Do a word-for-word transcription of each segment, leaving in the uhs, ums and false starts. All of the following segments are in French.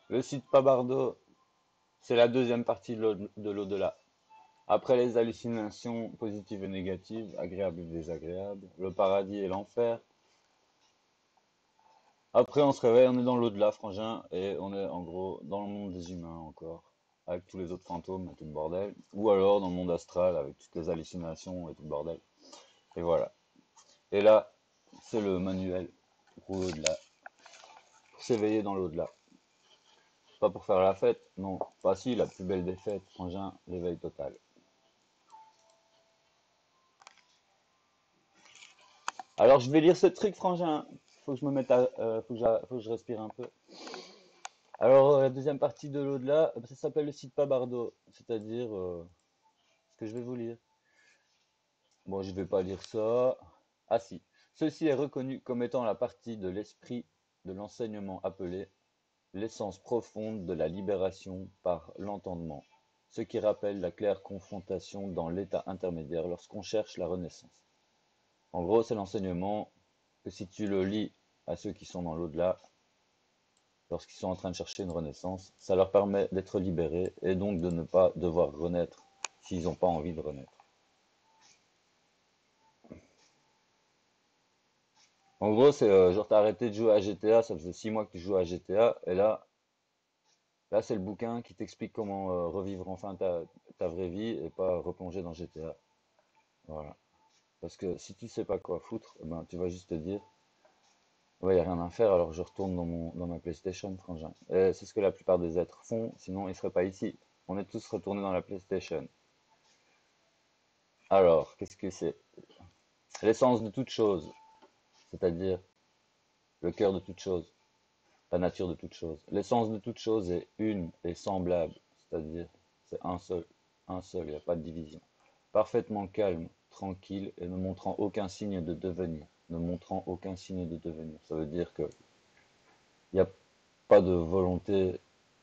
Le site Pabardo, c'est la deuxième partie de l'au- de l'au-delà. Après les hallucinations positives et négatives, agréables et désagréables, le paradis et l'enfer. Après, on se réveille, on est dans l'au-delà, frangin, et on est en gros dans le monde des humains encore, avec tous les autres fantômes et tout le bordel. Ou alors dans le monde astral, avec toutes les hallucinations et tout le bordel. Et voilà. Et là, c'est le manuel pour l'au-delà, pour s'éveiller dans l'au-delà. Pas pour faire la fête, non. Pas si, la plus belle des fêtes, frangin, l'éveil total. Alors, je vais lire ce truc, frangin. Faut que je me mette à, euh, faut que, j'a- faut que je respire un peu. Alors, euh, la deuxième partie de l'au-delà, euh, ça s'appelle le site Pabardo, c'est-à-dire euh, ce que je vais vous lire. Bon, je vais pas lire ça. Ah si. Ceci est reconnu comme étant la partie de l'esprit de l'enseignement appelée l'essence profonde de la libération par l'entendement, ce qui rappelle la claire confrontation dans l'état intermédiaire lorsqu'on cherche la renaissance. En gros, c'est l'enseignement que si tu le lis à ceux qui sont dans l'au-delà, lorsqu'ils sont en train de chercher une renaissance, ça leur permet d'être libérés et donc de ne pas devoir renaître s'ils n'ont pas envie de renaître. En gros, c'est euh, genre t'as arrêté de jouer à G T A, ça faisait six mois que tu jouais à G T A, et là, là c'est le bouquin qui t'explique comment euh, revivre enfin ta, ta vraie vie et pas replonger dans G T A. Voilà. Parce que si tu sais pas quoi foutre, eh ben, tu vas juste te dire, ouais, y a rien à faire, alors je retourne dans mon, dans ma PlayStation, frangin. Et c'est ce que la plupart des êtres font, sinon ils seraient pas ici. On est tous retournés dans la PlayStation. Alors, qu'est-ce que c'est? L'essence de toute chose, c'est-à-dire le cœur de toute chose, la nature de toute chose. L'essence de toute chose est une et semblable, c'est-à-dire c'est un seul, un seul, il n'y a pas de division. Parfaitement calme, tranquille et ne montrant aucun signe de devenir. Ne montrant aucun signe de devenir. Ça veut dire que il n'y a pas de volonté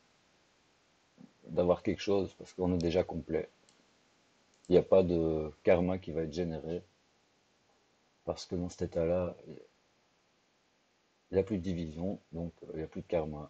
d'avoir quelque chose parce qu'on est déjà complet. Il n'y a pas de karma qui va être généré parce que dans cet état-là, il n'y a plus de division, donc il n'y a plus de karma.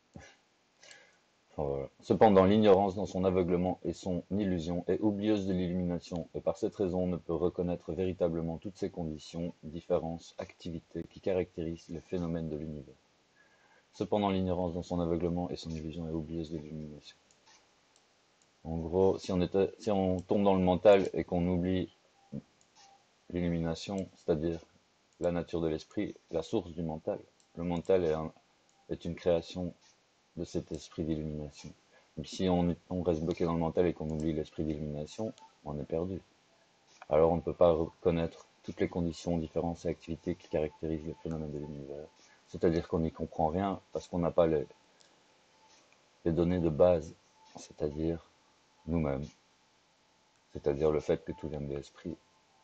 Enfin, voilà. Cependant, l'ignorance dans son aveuglement et son illusion est oublieuse de l'illumination, et par cette raison ne peut reconnaître véritablement toutes ces conditions, différences, activités qui caractérisent les phénomènes de l'univers. Cependant, l'ignorance dans son aveuglement et son illusion est oublieuse de l'illumination. En gros, si on, était, si on tombe dans le mental et qu'on oublie l'illumination, c'est-à-dire la nature de l'esprit, la source du mental, le mental est, un, est une création de cet esprit d'illumination. Donc si on, on reste bloqué dans le mental et qu'on oublie l'esprit d'illumination, on est perdu. Alors on ne peut pas reconnaître toutes les conditions, différences et activités qui caractérisent le phénomène de l'univers. C'est-à-dire qu'on n'y comprend rien parce qu'on n'a pas les, les données de base, c'est-à-dire nous-mêmes, c'est-à-dire le fait que tout vient de l'esprit.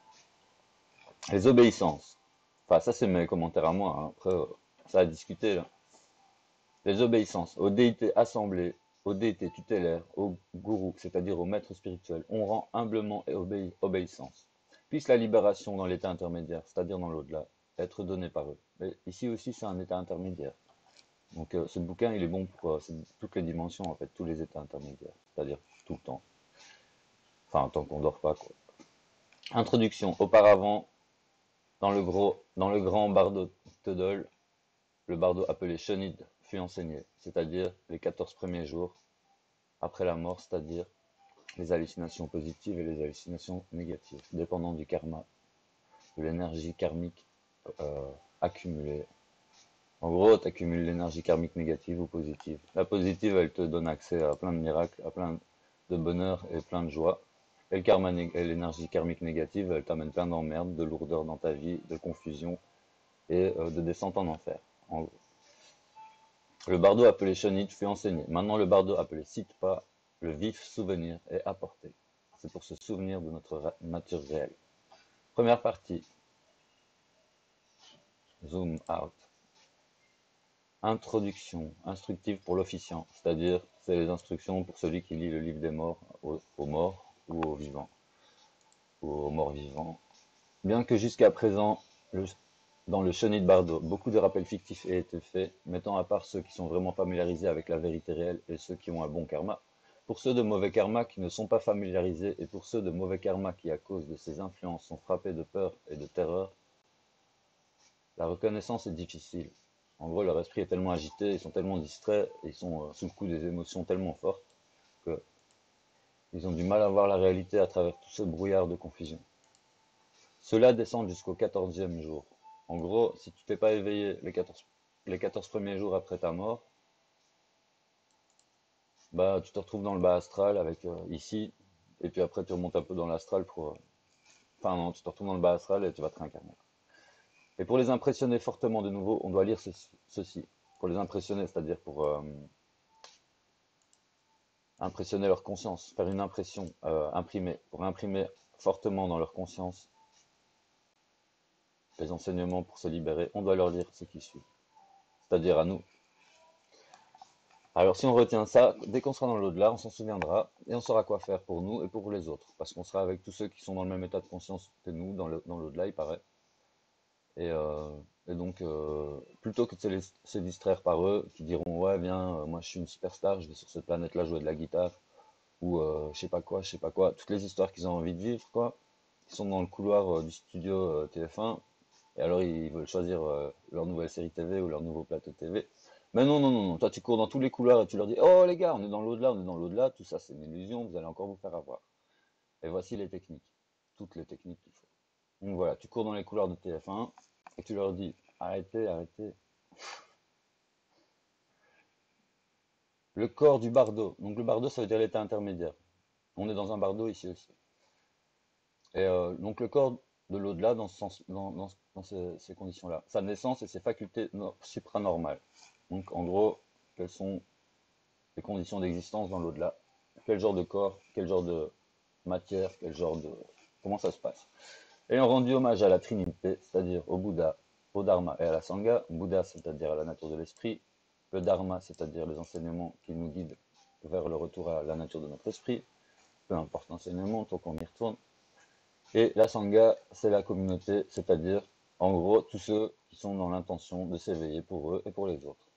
Les obéissances. Enfin, ça c'est mes commentaires à moi, hein. Après, euh, ça a discuté là. Les obéissances aux déités assemblées, aux déités tutélaires, aux gourous, c'est-à-dire aux maîtres spirituels, on rend humblement obéi obéissance. Puisse la libération dans l'état intermédiaire, c'est-à-dire dans l'au-delà, être donnée par eux. Mais ici aussi, c'est un état intermédiaire. Donc euh, ce bouquin, il est bon pour euh, toutes les dimensions, en fait, tous les états intermédiaires, c'est-à-dire tout le temps. Enfin, tant qu'on dort pas, quoi. Introduction. Auparavant, dans le gros, dans le grand bardo Todol, le bardo appelé Shonid fut enseigné, c'est-à-dire les quatorze premiers jours après la mort, c'est-à-dire les hallucinations positives et les hallucinations négatives, dépendant du karma, de l'énergie karmique euh, accumulée. En gros, tu accumules l'énergie karmique négative ou positive. La positive, elle te donne accès à plein de miracles, à plein de bonheur et plein de joie. Et le karma, et l'énergie karmique négative, elle t'amène plein d'emmerdes, de lourdeur dans ta vie, de confusion et euh, de descente en enfer. En gros. Le bardo appelé Shonit fut enseigné. Maintenant, le bardo appelé Sitpa, le vif souvenir, est apporté. C'est pour se souvenir de notre nature réelle. Première partie. Zoom out. Introduction. Instructive pour l'officiant. C'est-à-dire, c'est les instructions pour celui qui lit le livre des morts aux, aux morts ou aux vivants. Ou aux morts vivants. Bien que jusqu'à présent, le, Dans le chenil de Bardo, beaucoup de rappels fictifs aient été faits, mettant à part ceux qui sont vraiment familiarisés avec la vérité réelle et ceux qui ont un bon karma. Pour ceux de mauvais karma qui ne sont pas familiarisés et pour ceux de mauvais karma qui, à cause de ces influences, sont frappés de peur et de terreur, la reconnaissance est difficile. En gros, leur esprit est tellement agité, ils sont tellement distraits, ils sont euh, sous le coup des émotions tellement fortes que ils ont du mal à voir la réalité à travers tout ce brouillard de confusion. Cela descend jusqu'au quatorzième jour. En gros, si tu t'es pas éveillé les quatorze, les quatorze premiers jours après ta mort, bah tu te retrouves dans le bas astral avec euh, ici, et puis après tu remontes un peu dans l'astral pour... euh, Enfin non, tu te retrouves dans le bas astral et tu vas te réincarner. Et pour les impressionner fortement de nouveau, on doit lire ceci. ceci. Pour les impressionner, c'est-à-dire pour euh, impressionner leur conscience, faire une impression, euh, imprimer, pour imprimer fortement dans leur conscience les enseignements pour se libérer, on doit leur lire ce qui suit, c'est-à-dire à nous. Alors si on retient ça, dès qu'on sera dans l'au-delà, on s'en souviendra et on saura quoi faire pour nous et pour les autres, parce qu'on sera avec tous ceux qui sont dans le même état de conscience que nous, dans le, dans l'au-delà, il paraît. Et, euh, et donc, euh, plutôt que de se, lais- se distraire par eux, qui diront ouais, viens, euh, moi je suis une superstar, je vais sur cette planète-là jouer de la guitare, ou euh, je sais pas quoi, je sais pas quoi, toutes les histoires qu'ils ont envie de vivre, quoi, qui sont dans le couloir euh, du studio euh, T F un, et alors ils veulent choisir euh, leur nouvelle série T V ou leur nouveau plateau T V. Mais non, non, non, non, toi tu cours dans tous les couloirs et tu leur dis, oh les gars, on est dans l'au-delà, on est dans l'au-delà, tout ça c'est une illusion, vous allez encore vous faire avoir. Et voici les techniques, toutes les techniques qu'il faut. Donc voilà, tu cours dans les couloirs de T F un et tu leur dis, arrêtez, arrêtez. Le corps du bardo, donc le bardo ça veut dire l'état intermédiaire. On est dans un bardo ici aussi. Et euh, donc le corps de l'au-delà dans, ce sens, dans, dans, dans ces, ces conditions-là, sa naissance et ses facultés no- supranormales. Donc en gros, quelles sont les conditions d'existence dans l'au-delà? Quel genre de corps, quel genre de matière, quel genre de... Comment ça se passe? Ayant rendu hommage à la Trinité, c'est-à-dire au Bouddha, au Dharma et à la Sangha, Bouddha c'est-à-dire à la nature de l'esprit, le Dharma c'est-à-dire les enseignements qui nous guident vers le retour à la nature de notre esprit, peu importe l'enseignement, tant qu'on y retourne, et la Sangha, c'est la communauté, c'est-à-dire, en gros, tous ceux qui sont dans l'intention de s'éveiller pour eux et pour les autres.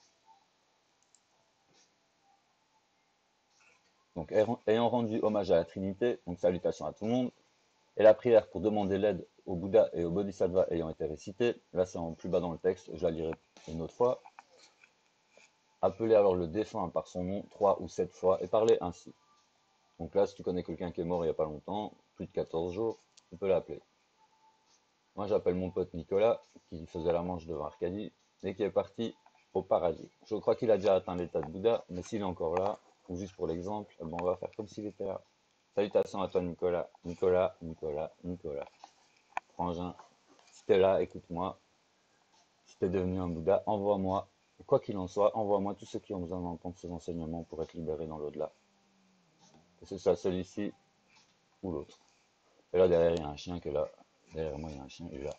Donc, ayant rendu hommage à la Trinité, donc salutations à tout le monde, et la prière pour demander l'aide au Bouddha et au Bodhisattva ayant été récitée, là c'est en plus bas dans le texte, je la lirai une autre fois, appelez alors le défunt par son nom trois ou sept fois et parlez ainsi. Donc là, si tu connais quelqu'un qui est mort il n'y a pas longtemps, plus de quatorze jours, tu peux l'appeler. Moi, j'appelle mon pote Nicolas, qui faisait la manche devant Arcadie, et qui est parti au paradis. Je crois qu'il a déjà atteint l'état de Bouddha, mais s'il est encore là, ou juste pour l'exemple, eh ben, on va faire comme s'il était là. Salutations à toi, Nicolas. Nicolas, Nicolas, Nicolas. Frangin, si t'es là, écoute-moi. Si t'es devenu un Bouddha, envoie-moi, quoi qu'il en soit, envoie-moi tous ceux qui ont besoin d'entendre ces enseignements pour être libérés dans l'au-delà. Que ce soit celui-ci ou l'autre. Et là, derrière, il y a un chien qui est là. Derrière moi, il y a un chien, il est là.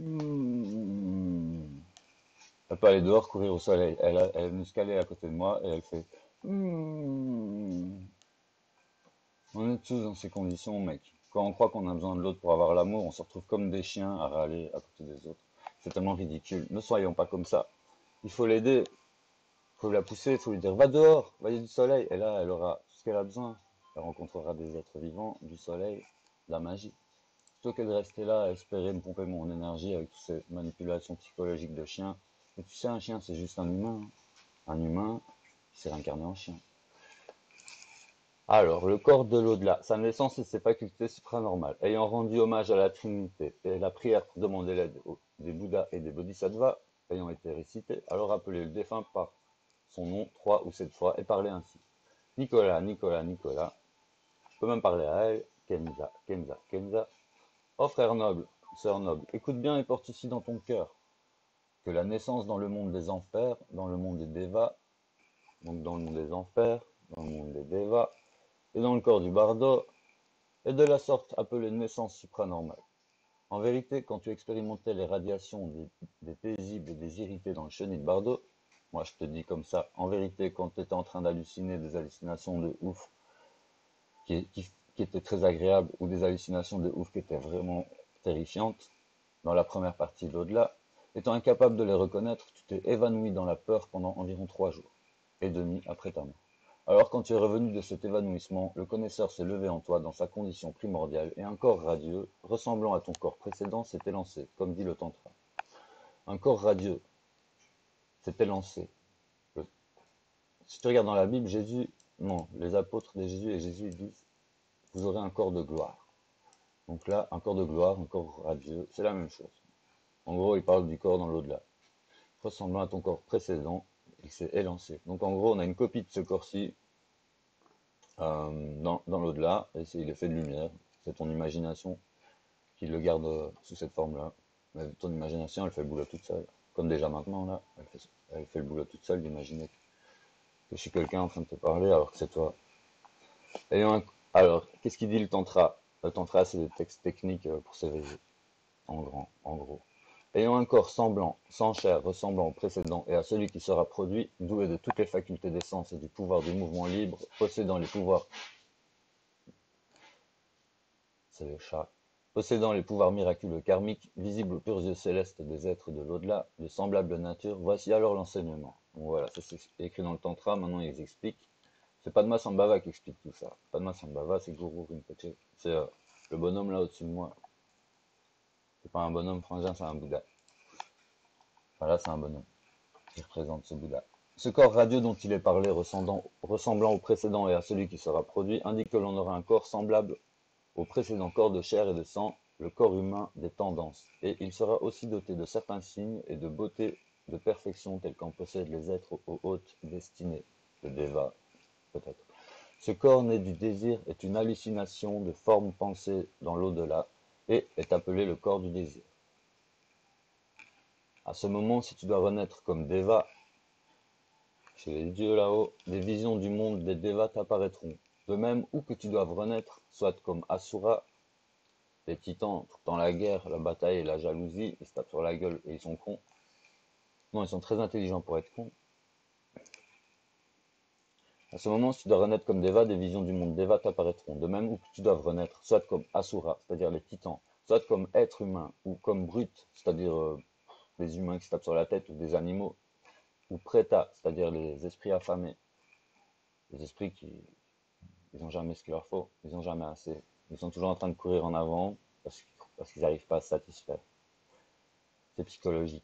Mmh. Elle peut aller dehors courir au soleil. Elle, a- elle est venue se caler à côté de moi et elle fait mmh. On est tous dans ces conditions, mec. Quand on croit qu'on a besoin de l'autre pour avoir l'amour, on se retrouve comme des chiens à râler à côté des autres. C'est tellement ridicule. Ne soyons pas comme ça. Il faut l'aider, il faut la pousser, il faut lui dire va dehors, va y du soleil. Et là, elle aura tout ce qu'elle a besoin. Elle rencontrera des êtres vivants, du soleil, de la magie. Plutôt que de rester là à espérer me pomper mon énergie avec toutes ces manipulations psychologiques de chien. Mais tu sais, un chien, c'est juste un humain. Un humain qui s'est réincarné en chien. Alors, le corps de l'au-delà, sa naissance et ses facultés supranormales, ayant rendu hommage à la Trinité et la prière pour demander l'aide des Bouddhas et des Bodhisattvas, ayant été récitée, alors appelez le défunt par son nom trois ou sept fois et parlez ainsi. Nicolas, Nicolas, Nicolas. Je peux même parler à elle. Kenza, Kenza, Kenza. Oh frère noble, sœur noble, écoute bien et porte ici dans ton cœur que la naissance dans le monde des enfers, dans le monde des Devas, donc dans le monde des enfers, dans le monde des Devas, et dans le corps du bardo, est de la sorte appelée naissance supranormale. En vérité, quand tu expérimentais les radiations des, des paisibles et des irrités dans le chenil de bardo, moi je te dis comme ça, en vérité, quand tu étais en train d'halluciner des hallucinations de ouf qui, qui, qui étaient très agréables ou des hallucinations de ouf qui étaient vraiment terrifiantes, dans la première partie de l'au-delà, Étant incapable de les reconnaître, tu t'es évanoui dans la peur pendant environ trois jours et demi après ta mort. Alors quand tu es revenu de cet évanouissement, le connaisseur s'est levé en toi dans sa condition primordiale et un corps radieux, ressemblant à ton corps précédent, s'est élancé, comme dit le Tantra. Un corps radieux s'est élancé. Le- Si tu regardes dans la Bible, Jésus, non, les apôtres de Jésus et Jésus disent, vous aurez un corps de gloire. Donc là, un corps de gloire, un corps radieux, c'est la même chose. En gros, il parle du corps dans l'au-delà. Ressemblant à ton corps précédent, il s'est élancé. Donc en gros, on a une copie de ce corps-ci euh, dans, dans l'au-delà, et c'est, il est fait de lumière. C'est ton imagination qui le garde euh, sous cette forme-là. Mais ton imagination, elle fait le boulot toute seule. Comme déjà maintenant, là, elle fait, elle fait le boulot toute seule d'imaginer que je suis quelqu'un en train de te parler alors que c'est toi. Ayant un- Alors, qu'est-ce qu'il dit le tantra? Le tantra, c'est des textes techniques euh, pour s'éveiller, en grand, en gros. Ayant un corps semblant, sans chair, ressemblant au précédent et à celui qui sera produit, doué de toutes les facultés des sens et du pouvoir du mouvement libre, possédant les pouvoirs, c'est le chat, possédant les pouvoirs miraculeux karmiques, visibles aux purs yeux célestes des êtres de l'au-delà, de semblable nature, voici alors l'enseignement. Bon voilà, ça c'est écrit dans le tantra, maintenant ils expliquent. C'est Padma Sambhava qui explique tout ça. Padma Sambhava, c'est Guru Rinpoche. C'est euh, le bonhomme là au-dessus de moi. C'est pas un bonhomme frangin, c'est un Bouddha. Voilà, c'est un bonhomme qui représente ce Bouddha. Ce corps radieux dont il est parlé, ressemblant, ressemblant au précédent et à celui qui sera produit, indique que l'on aura un corps semblable au précédent corps de chair et de sang, le corps humain des tendances, et il sera aussi doté de certains signes et de beauté, de perfection tels qu'en possèdent les êtres aux hautes destinées, le Deva peut-être. Ce corps né du désir est une hallucination de formes pensées dans l'au-delà et est appelé le corps du désir. À ce moment, si tu dois renaître comme Deva, chez les dieux là-haut, des visions du monde des Devas t'apparaîtront. De même, où que tu doives renaître, soit comme Asura, les titans, tout dans la guerre, la bataille et la jalousie, ils se tapent sur la gueule et ils sont cons. Non, ils sont très intelligents pour être cons. À ce moment, si tu dois renaître comme Deva, des visions du monde Deva t'apparaîtront. De même, où que tu dois renaître, soit comme Asura, c'est-à-dire les titans, soit comme être humain, ou comme brute, c'est-à-dire euh, des humains qui se tapent sur la tête, ou des animaux, ou Preta, c'est-à-dire les esprits affamés, les esprits qui ils ont jamais ce qu'il leur faut, ils ont jamais assez. Ils sont toujours en train de courir en avant parce qu'ils parce qu'ils n'arrivent pas à se satisfaire. C'est psychologique.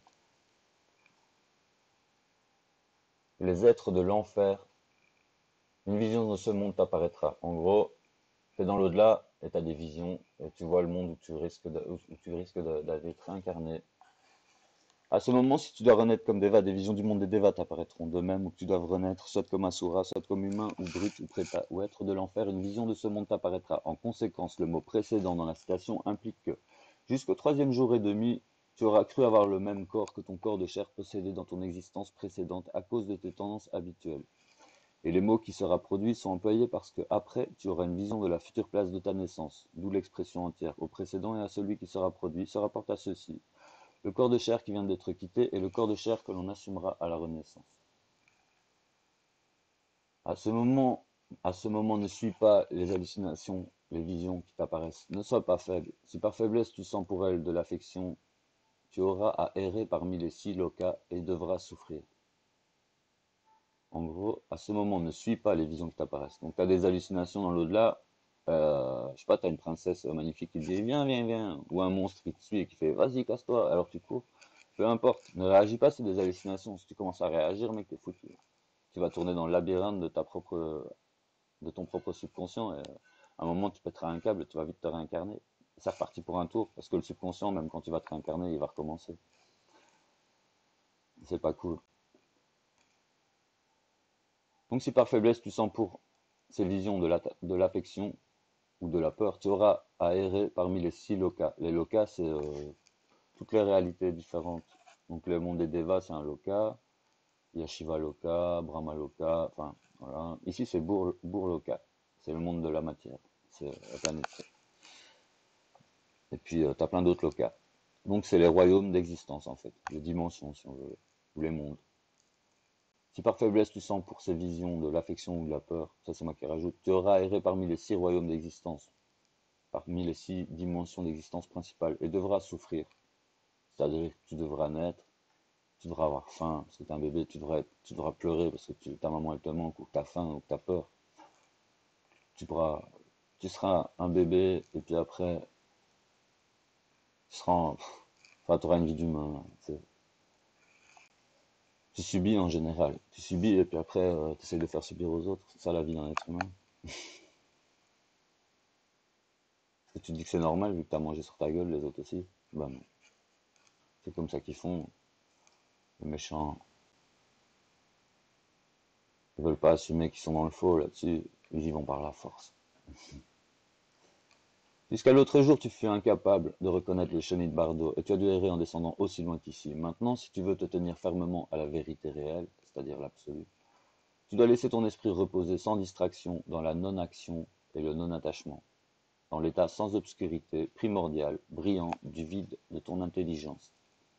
Les êtres de l'enfer, une vision de ce monde t'apparaîtra. En gros, tu es dans l'au-delà et tu as des visions et tu vois le monde où tu risques de- où tu risques de- d'être réincarné. À ce moment, si tu dois renaître comme Deva, des visions du monde des Devas t'apparaîtront. De même, où tu dois renaître, soit comme Asura, soit comme humain, ou brut, ou préta, ou être de l'enfer, une vision de ce monde t'apparaîtra. En conséquence, le mot précédent dans la citation implique que, jusqu'au troisième jour et demi, tu auras cru avoir le même corps que ton corps de chair possédé dans ton existence précédente à cause de tes tendances habituelles. Et les mots qui sera produit sont employés parce que, après, tu auras une vision de la future place de ta naissance, d'où l'expression entière, au précédent et à celui qui sera produit, se rapporte à ceci. Le corps de chair qui vient d'être quitté est le corps de chair que l'on assumera à la renaissance. À ce moment, à ce moment ne suis pas les hallucinations, les visions qui t'apparaissent. Ne sois pas faible. Si par faiblesse tu sens pour elles de l'affection, tu auras à errer parmi les six lokas et devras souffrir. En gros, à ce moment, ne suis pas les visions qui t'apparaissent. Donc, tu as des hallucinations dans l'au-delà. Euh, je sais pas, tu as une princesse magnifique qui te dit viens, viens, viens. Ou un monstre qui te suit et qui fait vas-y, casse-toi. Alors tu cours. Peu importe. Ne réagis pas, c'est des hallucinations. Si tu commences à réagir, mec, t'es foutu. Tu vas tourner dans le labyrinthe de ta propre, de ton propre subconscient. Et à un moment, tu pèteras un câble et tu vas vite te réincarner. C'est reparti pour un tour. Parce que le subconscient, même quand tu vas te réincarner, il va recommencer. C'est pas cool. Donc si par faiblesse tu sens pour ces visions de la- de l'affection ou de la peur, tu auras à errer parmi les six lokas. Les lokas, c'est euh, toutes les réalités différentes. Donc le monde des devas, c'est un loka. Il y a Shiva loka, Brahma loka, enfin voilà. Ici, c'est Bur, Burloka. C'est le monde de la matière. C'est euh, la planète. Et puis, tu as plein d'autres lokas. Donc, c'est les royaumes d'existence, en fait. Les dimensions, si on veut. Ou les mondes. Si par faiblesse tu sens pour ces visions de l'affection ou de la peur, ça c'est moi qui rajoute, tu auras erré parmi les six royaumes d'existence, parmi les six dimensions d'existence principales, et devras souffrir. c'est-à-dire que tu devras naître, tu devras avoir faim, parce que t'es un bébé, tu devras, être- tu devras pleurer parce que tu, ta maman elle te manque, ou que t'as faim, ou que t'as peur. Tu pourras, tu seras un bébé, et puis après, tu seras, en- pff, enfin, tu auras une vie d'humain. C'est- Tu subis en général. Tu subis, et puis après, tu essaies de faire subir aux autres. C'est ça la vie d'un être humain. Et tu dis que c'est normal, vu que t'as mangé sur ta gueule, les autres aussi. Bah non. C'est comme ça qu'ils font. Les méchants, ils veulent pas assumer qu'ils sont dans le faux là-dessus. Ils y vont par la force. Jusqu'à l'autre jour, tu fus incapable de reconnaître le chenil de Bardo, et tu as dû errer en descendant aussi loin qu'ici. Maintenant, si tu veux te tenir fermement à la vérité réelle, c'est-à-dire l'absolu, tu dois laisser ton esprit reposer sans distraction dans la non-action et le non-attachement, dans l'état sans obscurité, primordial, brillant, du vide de ton intelligence.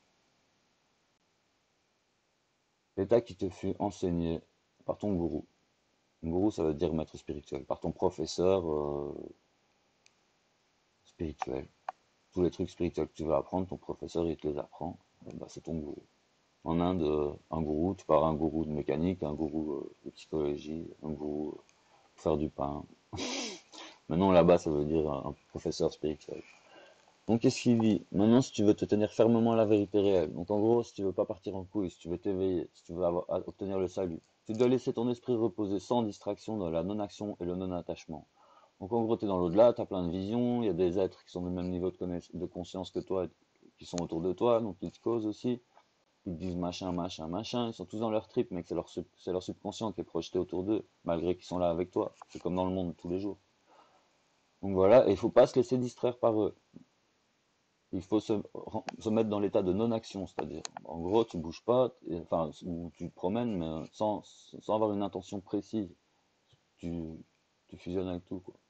L'état qui te fut enseigné par ton gourou. Gourou, ça veut dire maître spirituel, par ton professeur euh, spirituel. Tous les trucs spirituels que tu veux apprendre, ton professeur, il te les apprend. Et bah, c'est ton gourou. En Inde, euh, un gourou, tu pars un gourou de mécanique, un gourou euh, de psychologie, un gourou euh, pour faire du pain. Maintenant, là-bas, ça veut dire un, un professeur spirituel. Donc, qu'est-ce qu'il dit? Maintenant, si tu veux te tenir fermement à la vérité réelle, donc en gros, si tu veux pas partir en couille, si tu veux t'éveiller, si tu veux avoir, obtenir le salut, tu dois laisser ton esprit reposer sans distraction dans la non-action et le non-attachement. Donc en gros, tu es dans l'au-delà, tu as plein de visions, il y a des êtres qui sont du même niveau de, connaiss- de conscience que toi, qui sont autour de toi, donc ils te causent aussi, ils te disent machin, machin, machin, ils sont tous dans leur trip, mec, c'est leur, sub- c'est leur subconscient qui est projeté autour d'eux, malgré qu'ils sont là avec toi. C'est comme dans le monde de tous les jours. Donc voilà, et il faut pas se laisser distraire par eux. Il faut se, se mettre dans l'état de non-action, c'est-à-dire, en gros, tu bouges pas, et- enfin, ou tu te promènes, mais sans, sans avoir une intention précise. Tu, tu fusionnes avec tout, quoi.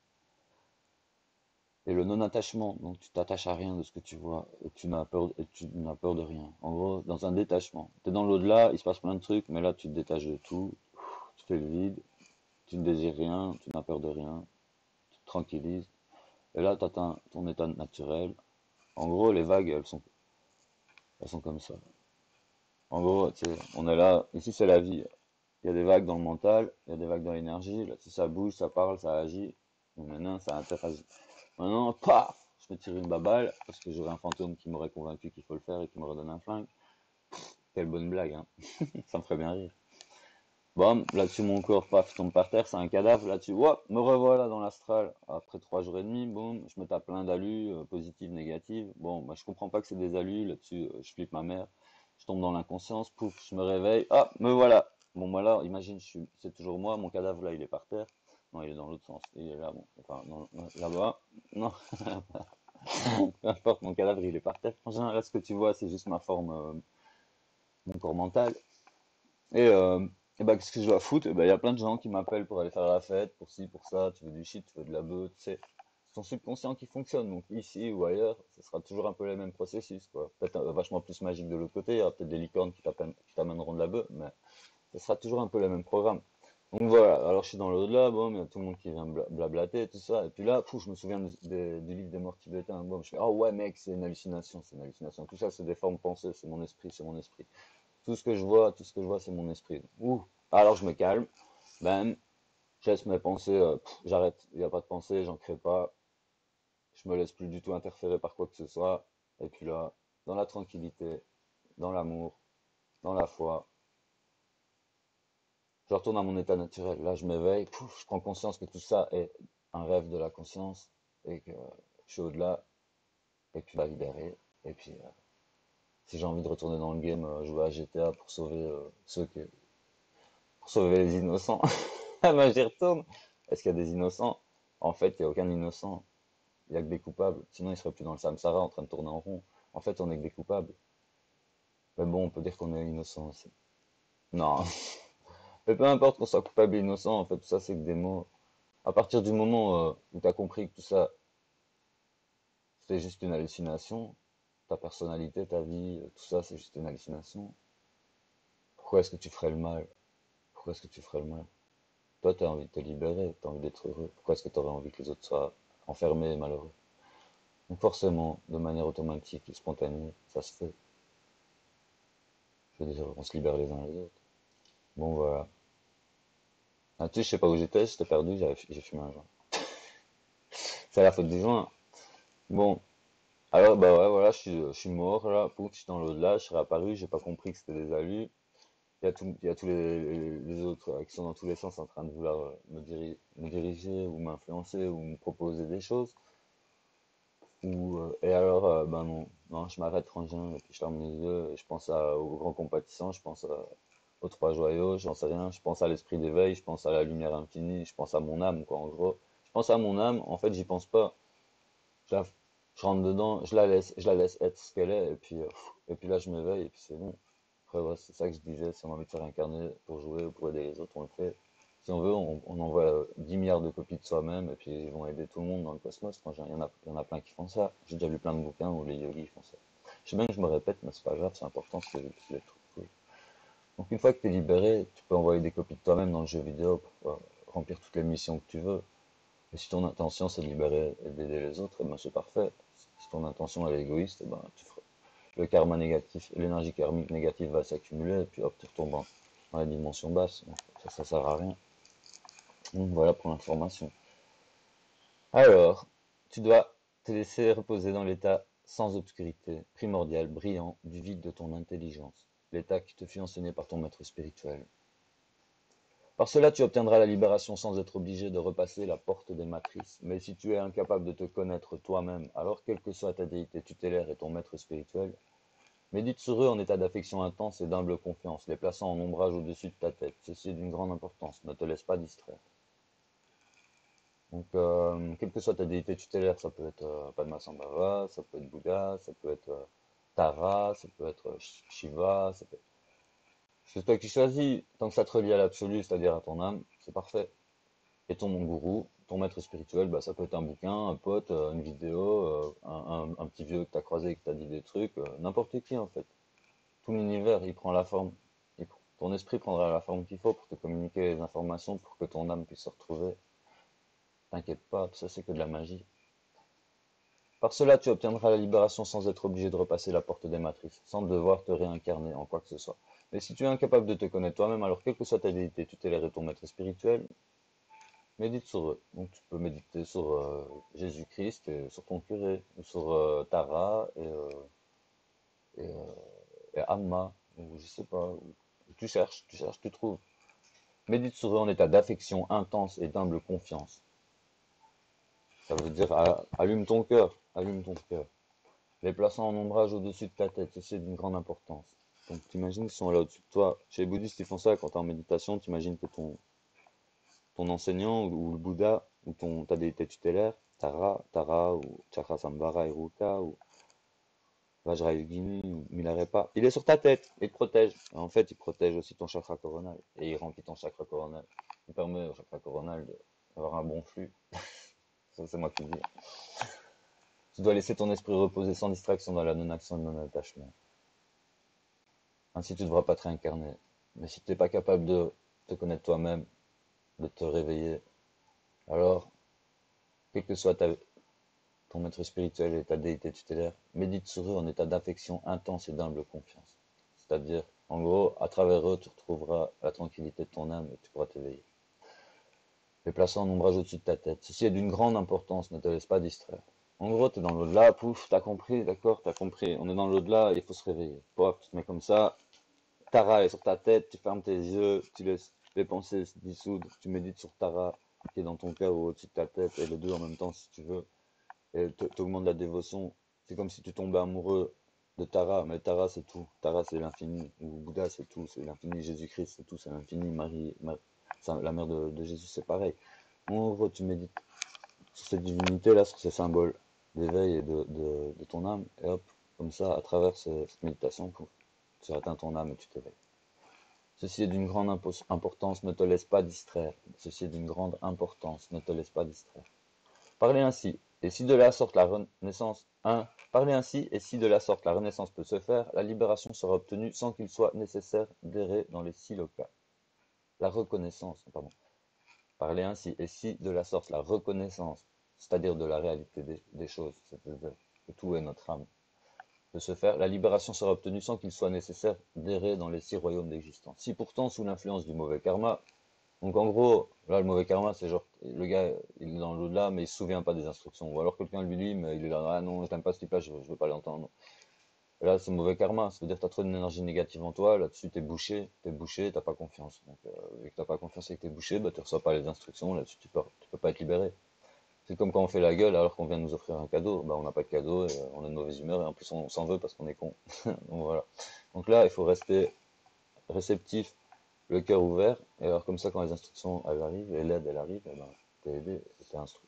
Et le non-attachement, donc tu t'attaches à rien de ce que tu vois, et tu n'as peur, et tu n'as peur de rien. En gros, dans un détachement. Tu es dans l'au-delà, il se passe plein de trucs, mais là, tu te détaches de tout, tu fais le vide, tu ne désires rien, tu n'as peur de rien, tu te tranquillises. Et là, tu atteins ton état naturel. En gros, les vagues, elles sont, elles sont comme ça. En gros, tu sais, on est là, ici c'est la vie. Il y a des vagues dans le mental, il y a des vagues dans l'énergie. Là, si ça bouge, ça parle, ça agit. Donc maintenant, ça interagit. Maintenant, paf, je me tire une baballe parce que j'aurais un fantôme qui m'aurait convaincu qu'il faut le faire et qui m'aurait donné un flingue. Quelle bonne blague, hein. Ça me ferait bien rire. Bam, là-dessus mon corps, paf, tombe par terre, c'est un cadavre. Là-dessus, hop, me revoilà dans l'astral. Après trois jours et demi, boum, je me tape plein d'alus, euh, positives, négatives. Bon, bah, je comprends pas que c'est des alus. Là-dessus, euh, je flippe ma mère. Je tombe dans l'inconscience, pouf, je me réveille. Hop, me voilà. Bon, moi là, imagine, je suis, c'est toujours moi. Mon cadavre là, il est par terre. Non, il est dans l'autre sens. Il est là, bon, enfin, non, non, là-bas. Non, peu importe, mon cadavre, il est par terre. En général, là, ce que tu vois, c'est juste ma forme, euh, mon corps mental. Et, euh, et bah, qu'est-ce que je dois foutre? Eh ben, il y a plein de gens qui m'appellent pour aller faire la fête, pour ci, pour ça. Tu veux du shit, tu veux de la beuh, tu sais. C'est ton subconscient qui fonctionne. Donc, ici ou ailleurs, ce sera toujours un peu les mêmes processus, quoi. Peut-être euh, vachement plus magique de l'autre côté. Il y aura peut-être des licornes qui t'appellent- qui t'amèneront de la beuh, mais ce sera toujours un peu les mêmes programmes. Donc voilà, alors je suis dans l'au-delà, bon, il y a tout le monde qui vient bla- blablater, tout ça, et puis là, fou, je me souviens de- de- du livre des morts tibétains, bon, je fais, oh ouais mec, c'est une hallucination, c'est une hallucination, tout ça c'est des formes pensées, c'est mon esprit, c'est mon esprit. Tout ce que je vois, tout ce que je vois, c'est mon esprit. Ouh, alors je me calme, ben, je laisse mes pensées, euh, pff, j'arrête, il n'y a pas de pensée, j'en crée pas, je me laisse plus du tout interférer par quoi que ce soit, et puis là, dans la tranquillité, dans l'amour, dans la foi, je retourne à mon état naturel. Là, je m'éveille, pouf, je prends conscience que tout ça est un rêve de la conscience et que je suis au-delà et puis va libérer. Et puis, euh, si j'ai envie de retourner dans le game, euh, jouer à G T A pour sauver euh, ceux que, pour sauver les innocents, ben, j'y retourne. Est-ce qu'il y a des innocents? En fait, il n'y a aucun innocent. Il n'y a que des coupables. Sinon, il serait plus dans le samsara en train de tourner en rond. En fait, on est que des coupables. Mais bon, on peut dire qu'on est innocent aussi. Non. Mais peu importe qu'on soit coupable et innocent, en fait, tout ça, c'est que des mots. À partir du moment euh, où tu as compris que tout ça, c'est juste une hallucination, ta personnalité, ta vie, euh, tout ça, c'est juste une hallucination, pourquoi est-ce que tu ferais le mal? Pourquoi est-ce que tu ferais le mal? Toi, tu as envie de te libérer, tu as envie d'être heureux. Pourquoi est-ce que tu aurais envie que les autres soient enfermés et malheureux? Donc forcément, de manière automatique et spontanée, ça se fait. Je veux dire, on se libère les uns les autres. Bon, voilà. Ah, tu sais, je sais pas où j'étais, j'étais perdu, j'avais- j'ai fumé un joint. C'est la faute du joint. Bon, alors, bah ouais, voilà, je suis, je suis mort, là, pouf, je suis dans l'au-delà, je suis réapparu, j'ai pas compris que c'était des alus. Il y a, tout, il y a tous les, les- les autres euh, qui sont dans tous les sens en train de vouloir euh, me, diri- me diriger ou m'influencer ou me proposer des choses. Ou, euh, et alors, euh, ben non, non, je m'arrête rangin et puis je ferme les yeux et je pense à, aux grands compatissants, je pense à- aux trois joyaux, j'en sais rien, je pense à l'esprit d'éveil, je pense à la lumière infinie, je pense à mon âme, quoi, en gros. Je pense à mon âme, en fait, j'y pense pas. Je, la- je rentre dedans, je la laisse, je la laisse être ce qu'elle est et puis, euh, et puis là, je m'éveille et puis c'est bon. Après, ouais, c'est ça que je disais, si on a envie de se réincarner pour jouer ou pour aider les autres, on le fait. Si on veut, on, on envoie euh, dix milliards de copies de soi-même et puis ils vont aider tout le monde dans le cosmos. Franchement, il y en a, il y en a plein qui font ça. J'ai déjà lu plein de bouquins où les yogis font ça. Je sais bien que je me répète, mais c'est pas grave, c'est important ce que je dis, les trucs cool. Donc une fois que tu es libéré, tu peux envoyer des copies de toi-même dans le jeu vidéo pour euh, remplir toutes les missions que tu veux. Et si ton intention c'est de libérer et d'aider les autres, eh ben c'est parfait. Si ton intention elle est égoïste, eh ben tu feras le karma négatif, l'énergie karmique négative va s'accumuler, et puis hop, tu retombes dans, dans la dimension basse. Donc, ça, ça sert à rien. Donc voilà pour l'information. Alors, tu dois te laisser reposer dans l'état sans obscurité, primordial, brillant, du vide de ton intelligence, l'état qui te fut enseigné par ton maître spirituel. Par cela, tu obtiendras la libération sans être obligé de repasser la porte des matrices. Mais si tu es incapable de te connaître toi-même, alors quelle que soit ta déité tutélaire et ton maître spirituel, médite sur eux en état d'affection intense et d'humble confiance, les plaçant en ombrage au-dessus de ta tête. Ceci est d'une grande importance, ne te laisse pas distraire. Donc, euh, quelle que soit ta déité tutélaire, ça peut être euh, Padmasambhava, ça peut être Bouddha, ça peut être euh, Tara, ça peut être euh, Shiva, ça peut être... C'est toi qui choisis, tant que ça te relie à l'absolu, c'est-à-dire à ton âme, c'est parfait. Et ton gourou, ton maître spirituel, bah, ça peut être un bouquin, un pote, euh, une vidéo, euh, un, un- un petit vieux que t'as croisé et qui t'a dit des trucs, euh, n'importe qui en fait. Tout l'univers, il prend la forme. il pr- ton esprit prendra la forme qu'il faut pour te communiquer les informations pour que ton âme puisse se retrouver. T'inquiète pas, tout ça c'est que de la magie. Par cela, tu obtiendras la libération sans être obligé de repasser la porte des matrices, sans devoir te réincarner en quoi que ce soit. Mais si tu es incapable de te connaître toi-même, alors quelle que soit ta déité tutélaire et ton maître spirituel, médite sur eux. Donc tu peux méditer sur euh, Jésus-Christ, et sur ton curé, ou sur euh, Tara et, euh, et, euh, et Amma, ou je sais pas. Ou- tu cherches, tu cherches, tu trouves. Médite sur eux en état d'affection intense et d'humble confiance. Ça veut dire ah, allume ton cœur, allume ton cœur. Les plaçant en ombrage au-dessus de ta tête, ceci est d'une grande importance. Donc t'imagines qu'ils sont là au-dessus de toi. Chez les bouddhistes, ils font ça quand t'es en méditation, t'imagines que ton, ton enseignant ou, ou le Bouddha ou ton, ta déité tutélaire, Tara, Tara ou Chakrasambhara Iruka ou Vajrayogini ou Milarepa, il est sur ta tête, il te protège. Et en fait, il protège aussi ton chakra coronal et il remplit ton chakra coronal. Il permet au chakra coronal d'avoir un bon flux. Ça, c'est moi qui le dis. Tu dois laisser ton esprit reposer sans distraction dans la non-action et le non-attachement. Ainsi, tu ne devras pas te réincarner. Mais si tu n'es pas capable de te connaître toi-même, de te réveiller, alors, quel que soit ta, ton maître spirituel et ta déité tutélaire, médite sur eux en état d'affection intense et d'humble confiance. C'est-à-dire, en gros, à travers eux, tu retrouveras la tranquillité de ton âme et tu pourras t'éveiller. Les plaçant en ombrage au-dessus de ta tête. Ceci est d'une grande importance, ne te laisse pas distraire. En gros, t'es dans l'au-delà, pouf, t'as compris, d'accord, t'as compris. On est dans l'au-delà, il faut se réveiller. Pof, tu te mets comme ça, Tara est sur ta tête, tu fermes tes yeux, tu laisses les pensées se dissoudre, tu médites sur Tara qui est dans ton cœur ou au-dessus de ta tête, et les deux en même temps si tu veux, et t'augmentes la dévotion. C'est comme si tu tombais amoureux de Tara, mais Tara c'est tout. Tara c'est l'infini, ou Bouddha c'est tout, c'est l'infini, Jésus-Christ c'est tout, c'est l'infini, Marie, Marie la mère de, de Jésus c'est pareil. En gros, tu médites sur cette divinité-là, sur ces symboles d'éveil et de, de, de, ton âme, et hop, comme ça, à travers ce, cette méditation, pouf, tu atteins ton âme et tu t'éveilles. Ceci est d'une grande importance, ne te laisse pas distraire. Ceci est d'une grande importance, ne te laisse pas distraire. Parlez ainsi, et si de la sorte la renaissance un. Parlez ainsi, et si de la sorte la renaissance peut se faire, la libération sera obtenue sans qu'il soit nécessaire d'errer dans les six locats. La reconnaissance, pardon. Parlez ainsi, et si de la sorte la reconnaissance c'est-à-dire de la réalité des, des choses, c'est-à-dire que tout est notre âme, de se faire, la libération sera obtenue sans qu'il soit nécessaire d'errer dans les six royaumes d'existence. Si pourtant, sous l'influence du mauvais karma, donc en gros, là le mauvais karma, c'est genre, le gars, il est dans l'au-delà, mais il se souvient pas des instructions, ou alors quelqu'un lui dit, mais il est là, ah non, je t'aime pas ce type-là, je, je veux pas l'entendre. Et là, c'est mauvais karma, ça veut dire que t'as trop d'énergie négative en toi, là-dessus t'es bouché, t'es bouché, t'as pas confiance. Donc, euh, vu que t'as pas confiance et que t'es bouché, bah tu reçois pas les instructions, là-dessus tu peux, tu peux pas être libéré. C'est comme quand on fait la gueule alors qu'on vient de nous offrir un cadeau. Bah, on n'a pas de cadeau, et euh, on a de mauvaise humeur et en plus on s'en veut parce qu'on est con. Donc voilà. Donc là, il faut rester réceptif, le cœur ouvert. Et alors comme ça, quand les instructions elles arrivent et l'aide elle arrive, eh ben, t'es aidé et t'es instruit.